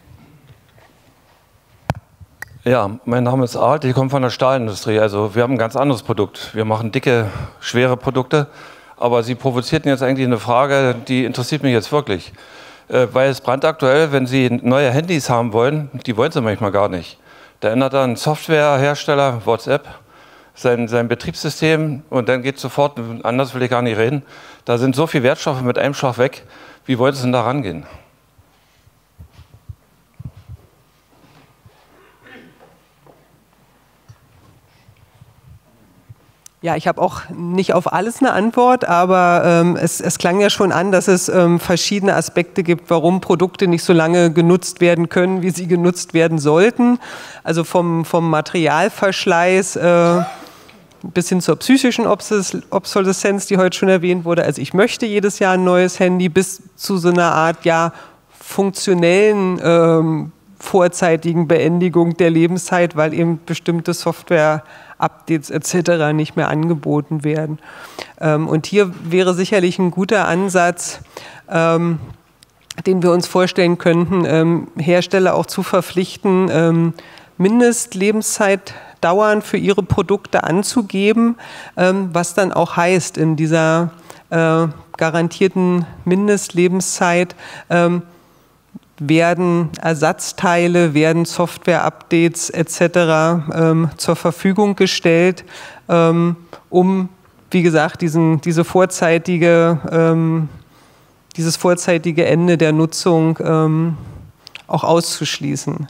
Ja, mein Name ist Art, ich komme von der Stahlindustrie. Also wir haben ein ganz anderes Produkt. Wir machen dicke, schwere Produkte. Aber Sie provozierten jetzt eigentlich eine Frage, die interessiert mich jetzt wirklich. Weil es brandaktuell, wenn Sie neue Handys haben wollen, die wollen Sie manchmal gar nicht. Da ändert dann ein Softwarehersteller, WhatsApp, sein, sein Betriebssystem, und dann geht sofort, anders will ich gar nicht reden. Da sind so viele Wertstoffe mit einem Schlag weg. Wie wollen Sie denn da rangehen? Ja, ich habe auch nicht auf alles eine Antwort, aber ähm, es, es klang ja schon an, dass es ähm, verschiedene Aspekte gibt, warum Produkte nicht so lange genutzt werden können, wie sie genutzt werden sollten. Also vom, vom Materialverschleiß äh, bis hin zur psychischen Obsoleszenz, die heute schon erwähnt wurde. Also ich möchte jedes Jahr ein neues Handy, bis zu so einer Art ja funktionellen ähm, vorzeitigen Beendigung der Lebenszeit, weil eben bestimmte Software Updates et cetera nicht mehr angeboten werden. Ähm, und hier wäre sicherlich ein guter Ansatz, ähm, den wir uns vorstellen könnten, ähm, Hersteller auch zu verpflichten, ähm, Mindestlebenszeitdauern für ihre Produkte anzugeben, ähm, was dann auch heißt, in dieser äh, garantierten Mindestlebenszeit ähm, werden Ersatzteile, werden Software-Updates et cetera ähm, zur Verfügung gestellt, ähm, um, wie gesagt, diesen, diese vorzeitige, ähm, dieses vorzeitige Ende der Nutzung ähm, auch auszuschließen.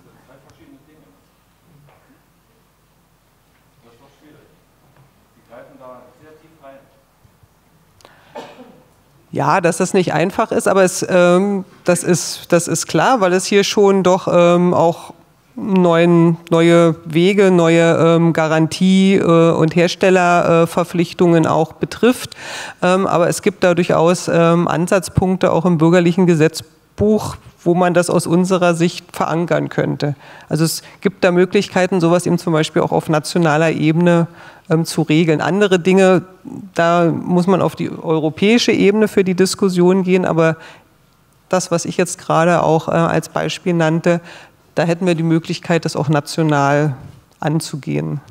Ja, dass das nicht einfach ist, aber es, ähm, das ist, das ist klar, weil es hier schon doch ähm, auch neuen, neue Wege, neue ähm, Garantie- äh, und Herstellerverpflichtungen äh, auch betrifft. Ähm, aber es gibt da durchaus ähm, Ansatzpunkte auch im bürgerlichen Gesetzbuch, wo man das aus unserer Sicht verankern könnte. Also es gibt da Möglichkeiten, sowas eben zum Beispiel auch auf nationaler Ebene ähm, zu regeln. Andere Dinge, da muss man auf die europäische Ebene für die Diskussion gehen, aber das, was ich jetzt gerade auch äh, als Beispiel nannte, da hätten wir die Möglichkeit, das auch national anzugehen.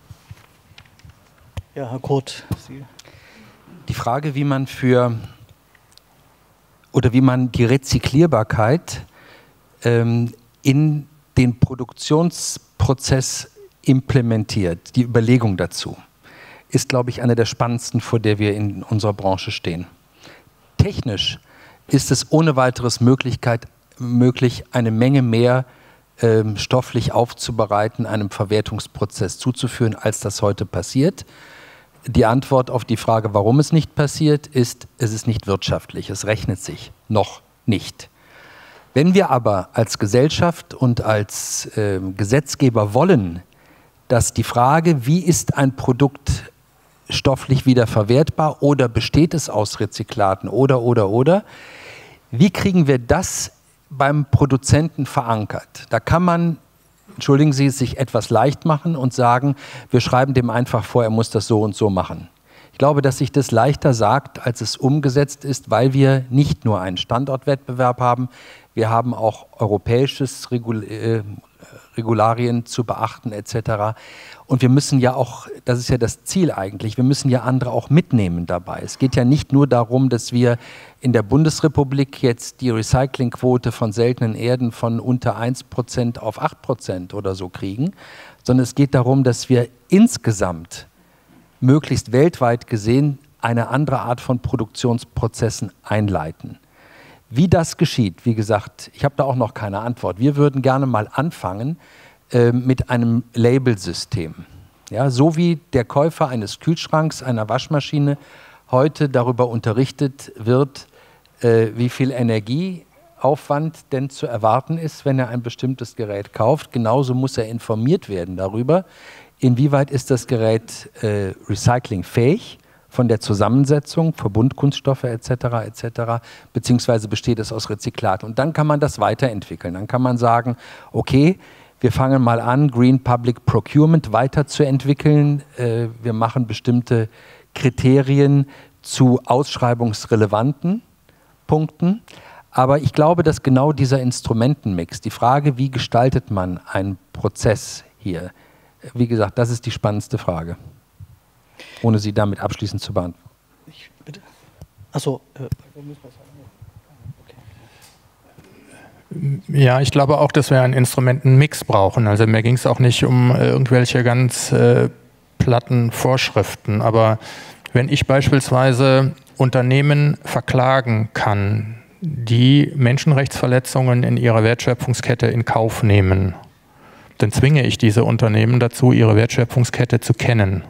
Ja, Herr Kurt, Sie. Die Frage, wie man für oder wie man die Rezyklierbarkeit ähm, in den Produktionsprozess implementiert, die Überlegung dazu, ist, glaube ich, eine der spannendsten, vor der wir in unserer Branche stehen. Technisch ist es ohne weiteres Möglichkeit, möglich, eine Menge mehr ähm, stofflich aufzubereiten, einem Verwertungsprozess zuzuführen, als das heute passiert. Die Antwort auf die Frage, warum es nicht passiert, ist, es ist nicht wirtschaftlich, es rechnet sich noch nicht. Wenn wir aber als Gesellschaft und als äh, Gesetzgeber wollen, dass die Frage, wie ist ein Produkt stofflich wieder verwertbar oder besteht es aus Rezyklaten oder, oder, oder, wie kriegen wir das beim Produzenten verankert? Da kann man entschuldigen Sie, sich etwas leicht machen und sagen, wir schreiben dem einfach vor, er muss das so und so machen. Ich glaube, dass sich das leichter sagt, als es umgesetzt ist, weil wir nicht nur einen Standortwettbewerb haben, wir haben auch europäisches Regul äh, Regularien zu beachten et cetera. Und wir müssen ja auch, das ist ja das Ziel eigentlich, wir müssen ja andere auch mitnehmen dabei. Es geht ja nicht nur darum, dass wir in der Bundesrepublik jetzt die Recyclingquote von seltenen Erden von unter eins Prozent auf acht Prozent oder so kriegen, sondern es geht darum, dass wir insgesamt möglichst weltweit gesehen eine andere Art von Produktionsprozessen einleiten. Wie das geschieht, wie gesagt, ich habe da auch noch keine Antwort. Wir würden gerne mal anfangen äh, mit einem Labelsystem. Ja, so wie der Käufer eines Kühlschranks, einer Waschmaschine heute darüber unterrichtet wird, äh, wie viel Energieaufwand denn zu erwarten ist, wenn er ein bestimmtes Gerät kauft. Genauso muss er informiert werden darüber, inwieweit ist das Gerät äh, recyclingfähig, von der Zusammensetzung, Verbundkunststoffe et cetera et cetera, beziehungsweise besteht es aus Rezyklat. Und dann kann man das weiterentwickeln. Dann kann man sagen, okay, wir fangen mal an, Green Public Procurement weiterzuentwickeln. Äh, wir machen bestimmte Kriterien zu ausschreibungsrelevanten Punkten. Aber ich glaube, dass genau dieser Instrumentenmix, die Frage, wie gestaltet man einen Prozess hier, wie gesagt, das ist die spannendste Frage. Ohne sie damit abschließend zu beantworten. Ich, bitte? Achso, äh, okay. Ja, ich glaube auch, dass wir einen Instrumentenmix brauchen. Also mir ging es auch nicht um äh, irgendwelche ganz äh, platten Vorschriften. Aber wenn ich beispielsweise Unternehmen verklagen kann, die Menschenrechtsverletzungen in ihrer Wertschöpfungskette in Kauf nehmen, dann zwinge ich diese Unternehmen dazu, ihre Wertschöpfungskette zu kennen.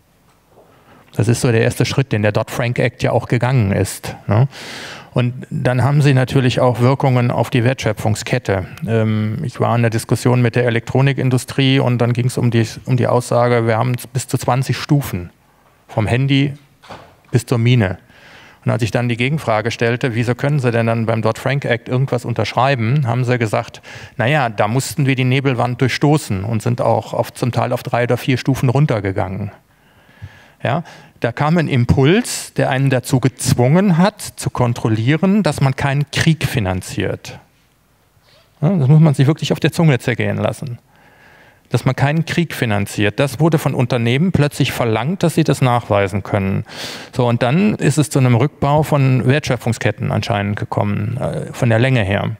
Das ist so der erste Schritt, den der Dodd-Frank-Act ja auch gegangen ist. Ne? Und dann haben sie natürlich auch Wirkungen auf die Wertschöpfungskette. Ähm, ich war in der Diskussion mit der Elektronikindustrie und dann ging es um die, um die Aussage, wir haben bis zu zwanzig Stufen, vom Handy bis zur Mine. Und als ich dann die Gegenfrage stellte, wieso können Sie denn dann beim Dodd-Frank-Act irgendwas unterschreiben, haben sie gesagt, naja, da mussten wir die Nebelwand durchstoßen und sind auch auf, zum Teil auf drei oder vier Stufen runtergegangen. Ja, da kam ein Impuls, der einen dazu gezwungen hat, zu kontrollieren, dass man keinen Krieg finanziert. Ja, das muss man sich wirklich auf der Zunge zergehen lassen. Dass man keinen Krieg finanziert. Das wurde von Unternehmen plötzlich verlangt, dass sie das nachweisen können. So, und dann ist es zu einem Rückbau von Wertschöpfungsketten anscheinend gekommen, äh, von der Länge her.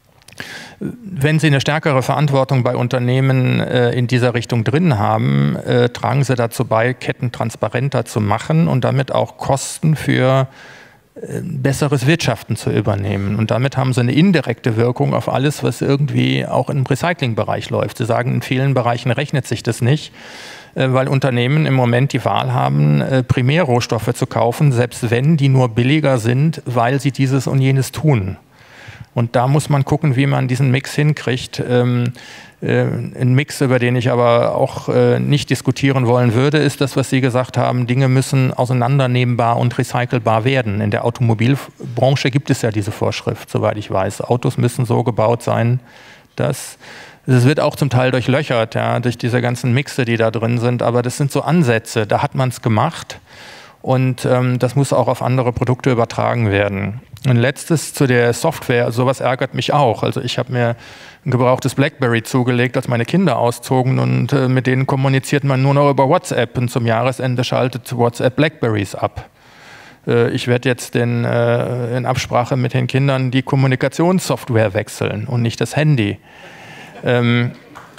Wenn Sie eine stärkere Verantwortung bei Unternehmen äh, in dieser Richtung drin haben, äh, tragen Sie dazu bei, Ketten transparenter zu machen und damit auch Kosten für äh, besseres Wirtschaften zu übernehmen. Und damit haben Sie eine indirekte Wirkung auf alles, was irgendwie auch im Recyclingbereich läuft. Sie sagen, in vielen Bereichen rechnet sich das nicht, äh, weil Unternehmen im Moment die Wahl haben, äh, Primärrohstoffe zu kaufen, selbst wenn die nur billiger sind, weil sie dieses und jenes tun. Und da muss man gucken, wie man diesen Mix hinkriegt. Ähm, äh, ein Mix, über den ich aber auch äh, nicht diskutieren wollen würde, ist das, was Sie gesagt haben, Dinge müssen auseinandernehmbar und recycelbar werden. In der Automobilbranche gibt es ja diese Vorschrift, soweit ich weiß. Autos müssen so gebaut sein, dass es wird auch zum Teil durchlöchert, ja, durch diese ganzen Mixe, die da drin sind. Aber das sind so Ansätze, da hat man es gemacht. Und ähm, das muss auch auf andere Produkte übertragen werden. Und letztes zu der Software, sowas ärgert mich auch. Also ich habe mir ein gebrauchtes BlackBerry zugelegt, als meine Kinder auszogen und äh, mit denen kommuniziert man nur noch über WhatsApp und zum Jahresende schaltet WhatsApp BlackBerrys ab. Äh, ich werde jetzt den, äh, in Absprache mit den Kindern die Kommunikationssoftware wechseln und nicht das Handy. Ähm,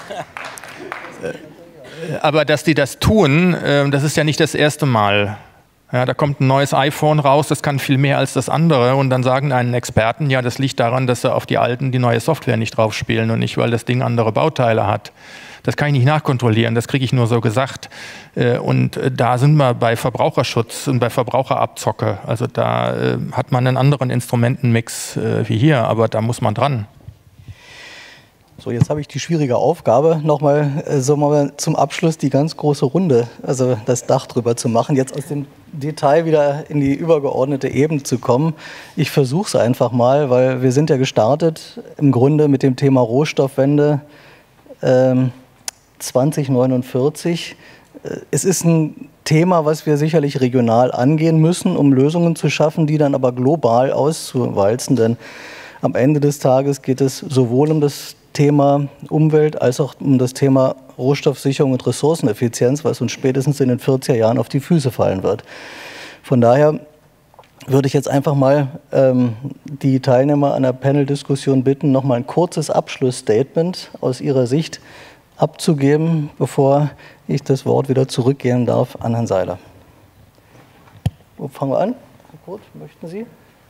äh, aber dass die das tun, äh, das ist ja nicht das erste Mal. Ja, da kommt ein neues iPhone raus, das kann viel mehr als das andere und dann sagen einen Experten, ja, das liegt daran, dass sie auf die alten die neue Software nicht drauf spielen und nicht, weil das Ding andere Bauteile hat. Das kann ich nicht nachkontrollieren, das kriege ich nur so gesagt. Und da sind wir bei Verbraucherschutz und bei Verbraucherabzocke. Also da hat man einen anderen Instrumentenmix wie hier, aber da muss man dran. So, jetzt habe ich die schwierige Aufgabe, nochmal äh, so mal zum Abschluss die ganz große Runde, also das Dach drüber zu machen, jetzt aus dem Detail wieder in die übergeordnete Ebene zu kommen. Ich versuche es einfach mal, weil wir sind ja gestartet im Grunde mit dem Thema Rohstoffwende, ähm, zwanzig neunundvierzig. Es ist ein Thema, was wir sicherlich regional angehen müssen, um Lösungen zu schaffen, die dann aber global auszuwalzen. Denn am Ende des Tages geht es sowohl um das Thema Umwelt als auch um das Thema Rohstoffsicherung und Ressourceneffizienz, was uns spätestens in den vierziger Jahren auf die Füße fallen wird. Von daher würde ich jetzt einfach mal ähm, die Teilnehmer an der Panel-Diskussion bitten, noch mal ein kurzes Abschlussstatement aus ihrer Sicht abzugeben, bevor ich das Wort wieder zurückgeben darf an Herrn Seiler. Wo fangen wir an? Herr Kurt, möchten Sie?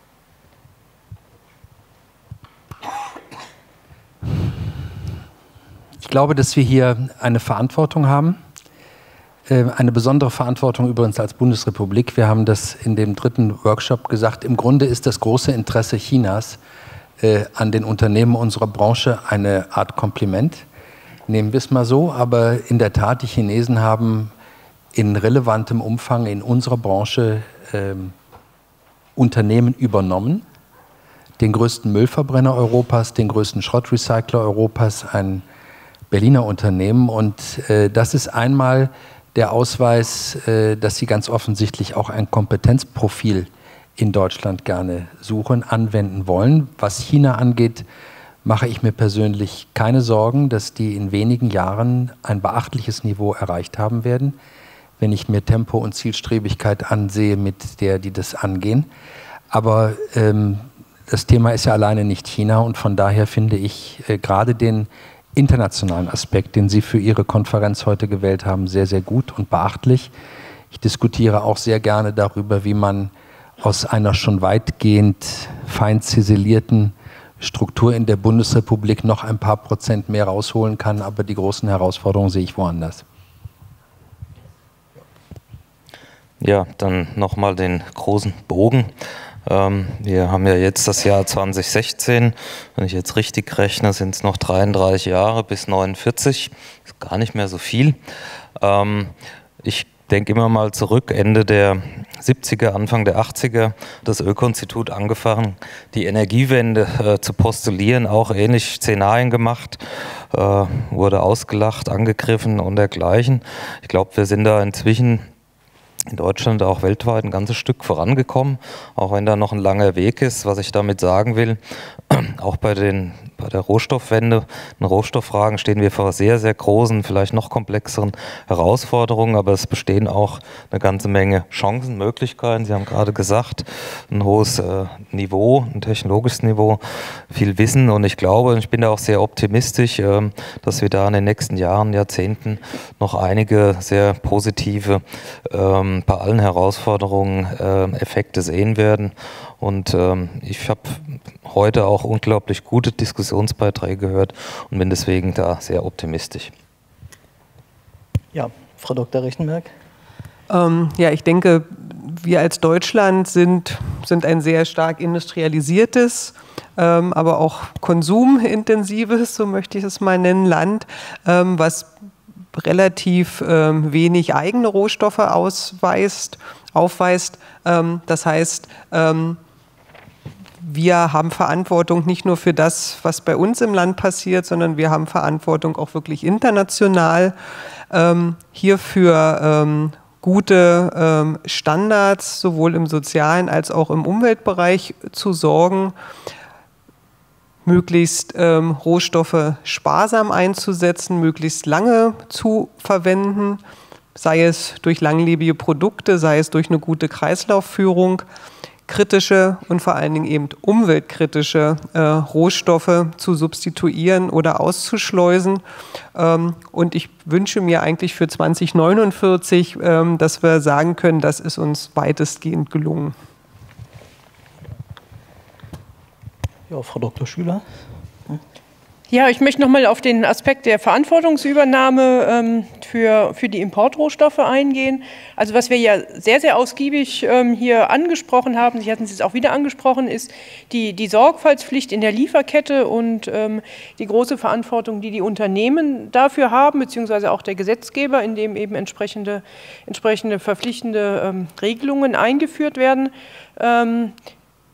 Ich glaube, dass wir hier eine Verantwortung haben, eine besondere Verantwortung übrigens als Bundesrepublik. Wir haben das in dem dritten Workshop gesagt. Im Grunde ist das große Interesse Chinas äh, an den Unternehmen unserer Branche eine Art Kompliment. Nehmen wir es mal so, aber in der Tat, die Chinesen haben in relevantem Umfang in unserer Branche äh, Unternehmen übernommen. Den größten Müllverbrenner Europas, den größten Schrottrecycler Europas, ein Berliner Unternehmen. Und äh, das ist einmal der Ausweis, äh, dass sie ganz offensichtlich auch ein Kompetenzprofil in Deutschland gerne suchen, anwenden wollen. Was China angeht, mache ich mir persönlich keine Sorgen, dass die in wenigen Jahren ein beachtliches Niveau erreicht haben werden, wenn ich mir Tempo und Zielstrebigkeit ansehe, mit der die das angehen. Aber ähm, das Thema ist ja alleine nicht China und von daher finde ich äh, gerade den internationalen Aspekt, den Sie für Ihre Konferenz heute gewählt haben, sehr, sehr gut und beachtlich. Ich diskutiere auch sehr gerne darüber, wie man aus einer schon weitgehend fein ziselierten Struktur in der Bundesrepublik noch ein paar Prozent mehr rausholen kann, aber die großen Herausforderungen sehe ich woanders. Ja, dann nochmal den großen Bogen. Wir haben ja jetzt das Jahr zwanzig sechzehn, wenn ich jetzt richtig rechne, sind es noch dreiunddreißig Jahre bis neunundvierzig, ist gar nicht mehr so viel. Ich denke immer mal zurück, Ende der siebziger, Anfang der achtziger, das Öko-Institut angefangen, die Energiewende äh, zu postulieren, auch ähnlich Szenarien gemacht, äh, wurde ausgelacht, angegriffen und dergleichen. Ich glaube, wir sind da inzwischen in Deutschland auch weltweit ein ganzes Stück vorangekommen, auch wenn da noch ein langer Weg ist. Was ich damit sagen will, auch bei, den, bei der Rohstoffwende, in Rohstofffragen stehen wir vor sehr, sehr großen, vielleicht noch komplexeren Herausforderungen, aber es bestehen auch eine ganze Menge Chancen, Möglichkeiten. Sie haben gerade gesagt, ein hohes äh, Niveau, ein technologisches Niveau, viel Wissen und ich glaube, ich bin da auch sehr optimistisch, äh, dass wir da in den nächsten Jahren, Jahrzehnten noch einige sehr positive ähm, bei allen Herausforderungen äh, Effekte sehen werden. Und ähm, ich habe heute auch unglaublich gute Diskussionsbeiträge gehört und bin deswegen da sehr optimistisch. Ja, Frau Doktor Richtenberg. Ähm, ja, ich denke, wir als Deutschland sind, sind ein sehr stark industrialisiertes, ähm, aber auch konsumintensives, so möchte ich es mal nennen, Land, ähm, was relativ ähm, wenig eigene Rohstoffe ausweist, aufweist. Ähm, das heißt, ähm, wir haben Verantwortung nicht nur für das, was bei uns im Land passiert, sondern wir haben Verantwortung auch wirklich international, ähm, hierfür ähm, gute ähm, Standards sowohl im sozialen als auch im Umweltbereich zu sorgen, möglichst ähm, Rohstoffe sparsam einzusetzen, möglichst lange zu verwenden, sei es durch langlebige Produkte, sei es durch eine gute Kreislaufführung, kritische und vor allen Dingen eben umweltkritische äh, Rohstoffe zu substituieren oder auszuschleusen. Ähm, und ich wünsche mir eigentlich für zwanzig neunundvierzig, ähm, dass wir sagen können, das ist uns weitestgehend gelungen. Ja, Frau Doktor Schüler. Ja, ich möchte noch mal auf den Aspekt der Verantwortungsübernahme ähm, für, für die Importrohstoffe eingehen. Also was wir ja sehr, sehr ausgiebig ähm, hier angesprochen haben, Sie hatten es jetzt auch wieder angesprochen, ist die, die Sorgfaltspflicht in der Lieferkette und ähm, die große Verantwortung, die die Unternehmen dafür haben, beziehungsweise auch der Gesetzgeber, in dem eben entsprechende, entsprechende verpflichtende ähm, Regelungen eingeführt werden. Ähm,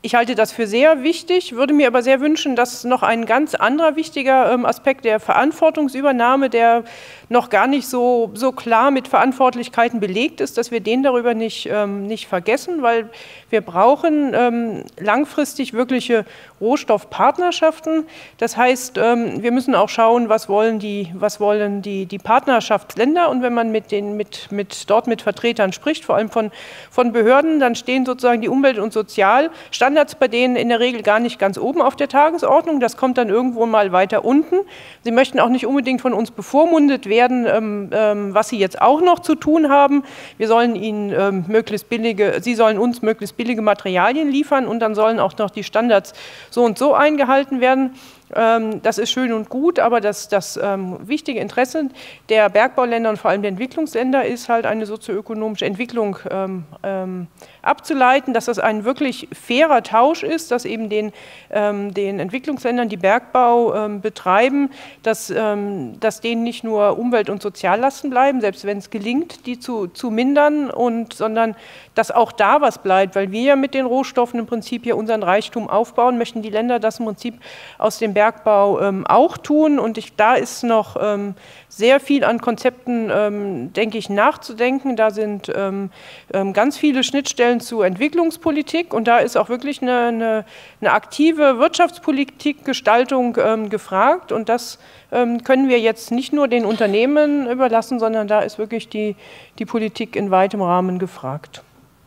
ich halte das für sehr wichtig, würde mir aber sehr wünschen, dass noch ein ganz anderer wichtiger ähm, Aspekt der Verantwortungsübernahme, der noch gar nicht so, so klar mit Verantwortlichkeiten belegt ist, dass wir den darüber nicht, ähm, nicht vergessen, weil wir brauchen ähm, langfristig wirkliche Rohstoffpartnerschaften. Das heißt, ähm, wir müssen auch schauen, was wollen die, was wollen die, die Partnerschaftsländer, und wenn man mit den, mit, mit, dort mit Vertretern spricht, vor allem von, von Behörden, dann stehen sozusagen die Umwelt- und Sozialstandards bei denen in der Regel gar nicht ganz oben auf der Tagesordnung. Das kommt dann irgendwo mal weiter unten. Sie möchten auch nicht unbedingt von uns bevormundet werden, ähm, ähm, was sie jetzt auch noch zu tun haben. Wir sollen ihnen ähm, möglichst billige, sie sollen uns möglichst billige Materialien liefern, und dann sollen auch noch die Standards so und so eingehalten werden. Das ist schön und gut, aber das, das ähm, wichtige Interesse der Bergbauländer und vor allem der Entwicklungsländer ist halt, eine sozioökonomische Entwicklung ähm, ähm, abzuleiten, dass das ein wirklich fairer Tausch ist, dass eben den, ähm, den Entwicklungsländern, die Bergbau ähm, betreiben, dass, ähm, dass denen nicht nur Umwelt- und Soziallasten bleiben, selbst wenn es gelingt, die zu, zu mindern, und, sondern dass auch da was bleibt, weil wir ja mit den Rohstoffen im Prinzip hier unseren Reichtum aufbauen, möchten die Länder das im Prinzip aus dem Bergbau ähm, auch tun, und ich, da ist noch ähm, sehr viel an Konzepten, ähm, denke ich, nachzudenken. Da sind ähm, ähm, ganz viele Schnittstellen zu Entwicklungspolitik, und da ist auch wirklich eine, eine, eine aktive Wirtschaftspolitikgestaltung ähm, gefragt, und das ähm, können wir jetzt nicht nur den Unternehmen überlassen, sondern da ist wirklich die, die Politik in weitem Rahmen gefragt.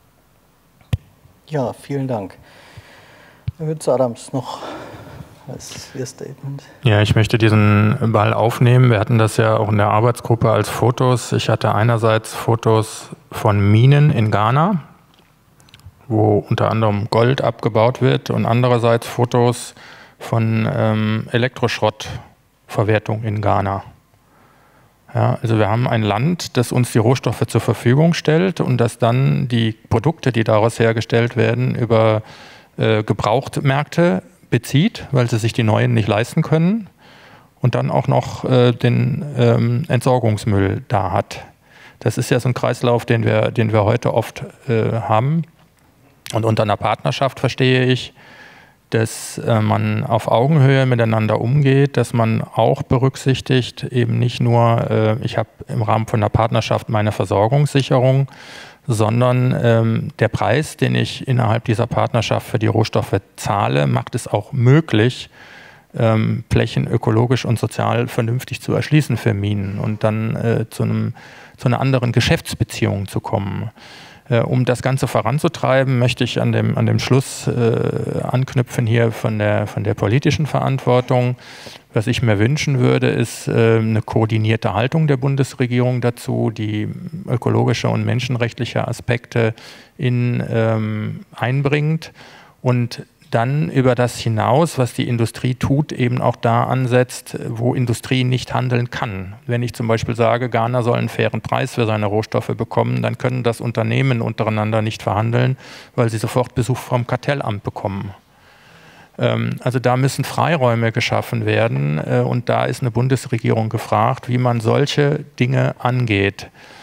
Ja, vielen Dank. Herr Hütz-Adams, noch als Ihr Statement. Ja, ich möchte diesen Ball aufnehmen. Wir hatten das ja auch in der Arbeitsgruppe als Fotos. Ich hatte einerseits Fotos von Minen in Ghana, wo unter anderem Gold abgebaut wird, und andererseits Fotos von ähm, Elektroschrottverwertung in Ghana. Ja, also wir haben ein Land, das uns die Rohstoffe zur Verfügung stellt und das dann die Produkte, die daraus hergestellt werden, über äh, Gebrauchtmärkte bezieht, weil sie sich die neuen nicht leisten können, und dann auch noch äh, den ähm, Entsorgungsmüll da hat. Das ist ja so ein Kreislauf, den wir, den wir heute oft äh, haben. Und unter einer Partnerschaft verstehe ich, dass äh, man auf Augenhöhe miteinander umgeht, dass man auch berücksichtigt, eben nicht nur, äh, ich habe im Rahmen von einer Partnerschaft meine Versorgungssicherung, sondern ähm, der Preis, den ich innerhalb dieser Partnerschaft für die Rohstoffe zahle, macht es auch möglich, ähm, Flächen ökologisch und sozial vernünftig zu erschließen für Minen und dann äh, zu, einem, zu einer anderen Geschäftsbeziehung zu kommen. Äh, um das Ganze voranzutreiben, möchte ich an dem, an dem Schluss äh, anknüpfen hier von der, von der politischen Verantwortung. Was ich mir wünschen würde, ist äh, eine koordinierte Haltung der Bundesregierung dazu, die ökologische und menschenrechtliche Aspekte in, ähm, einbringt und dann über das hinaus, was die Industrie tut, eben auch da ansetzt, wo Industrie nicht handeln kann. Wenn ich zum Beispiel sage, Ghana soll einen fairen Preis für seine Rohstoffe bekommen, dann können das Unternehmen untereinander nicht verhandeln, weil sie sofort Besuch vom Kartellamt bekommen. Also da müssen Freiräume geschaffen werden, und da ist eine Bundesregierung gefragt, wie man solche Dinge angeht.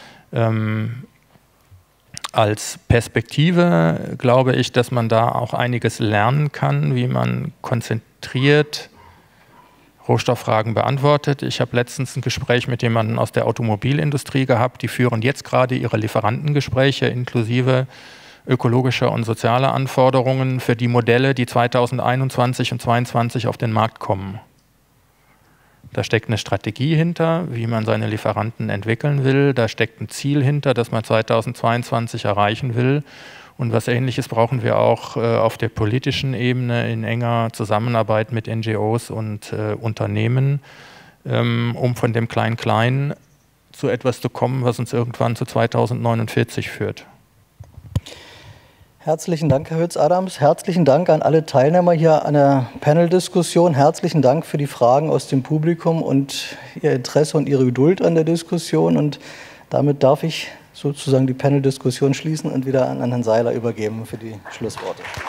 Als Perspektive glaube ich, dass man da auch einiges lernen kann, wie man konzentriert Rohstofffragen beantwortet. Ich habe letztens ein Gespräch mit jemandem aus der Automobilindustrie gehabt, die führen jetzt gerade ihre Lieferantengespräche inklusive ökologischer und sozialer Anforderungen für die Modelle, die zweitausendeinundzwanzig und zweitausendzweiundzwanzig auf den Markt kommen. Da steckt eine Strategie hinter, wie man seine Lieferanten entwickeln will. Da steckt ein Ziel hinter, das man zweitausendzweiundzwanzig erreichen will. Und was Ähnliches brauchen wir auch äh, auf der politischen Ebene in enger Zusammenarbeit mit N G Os und äh, Unternehmen, ähm, um von dem Klein-Klein zu etwas zu kommen, was uns irgendwann zu zweitausendneunundvierzig führt. Herzlichen Dank, Herr Hütz-Adams. Herzlichen Dank an alle Teilnehmer hier an der Panel-Diskussion. Herzlichen Dank für die Fragen aus dem Publikum und Ihr Interesse und Ihre Geduld an der Diskussion. Und damit darf ich sozusagen die Panel-Diskussion schließen und wieder an Herrn Seiler übergeben für die Schlussworte.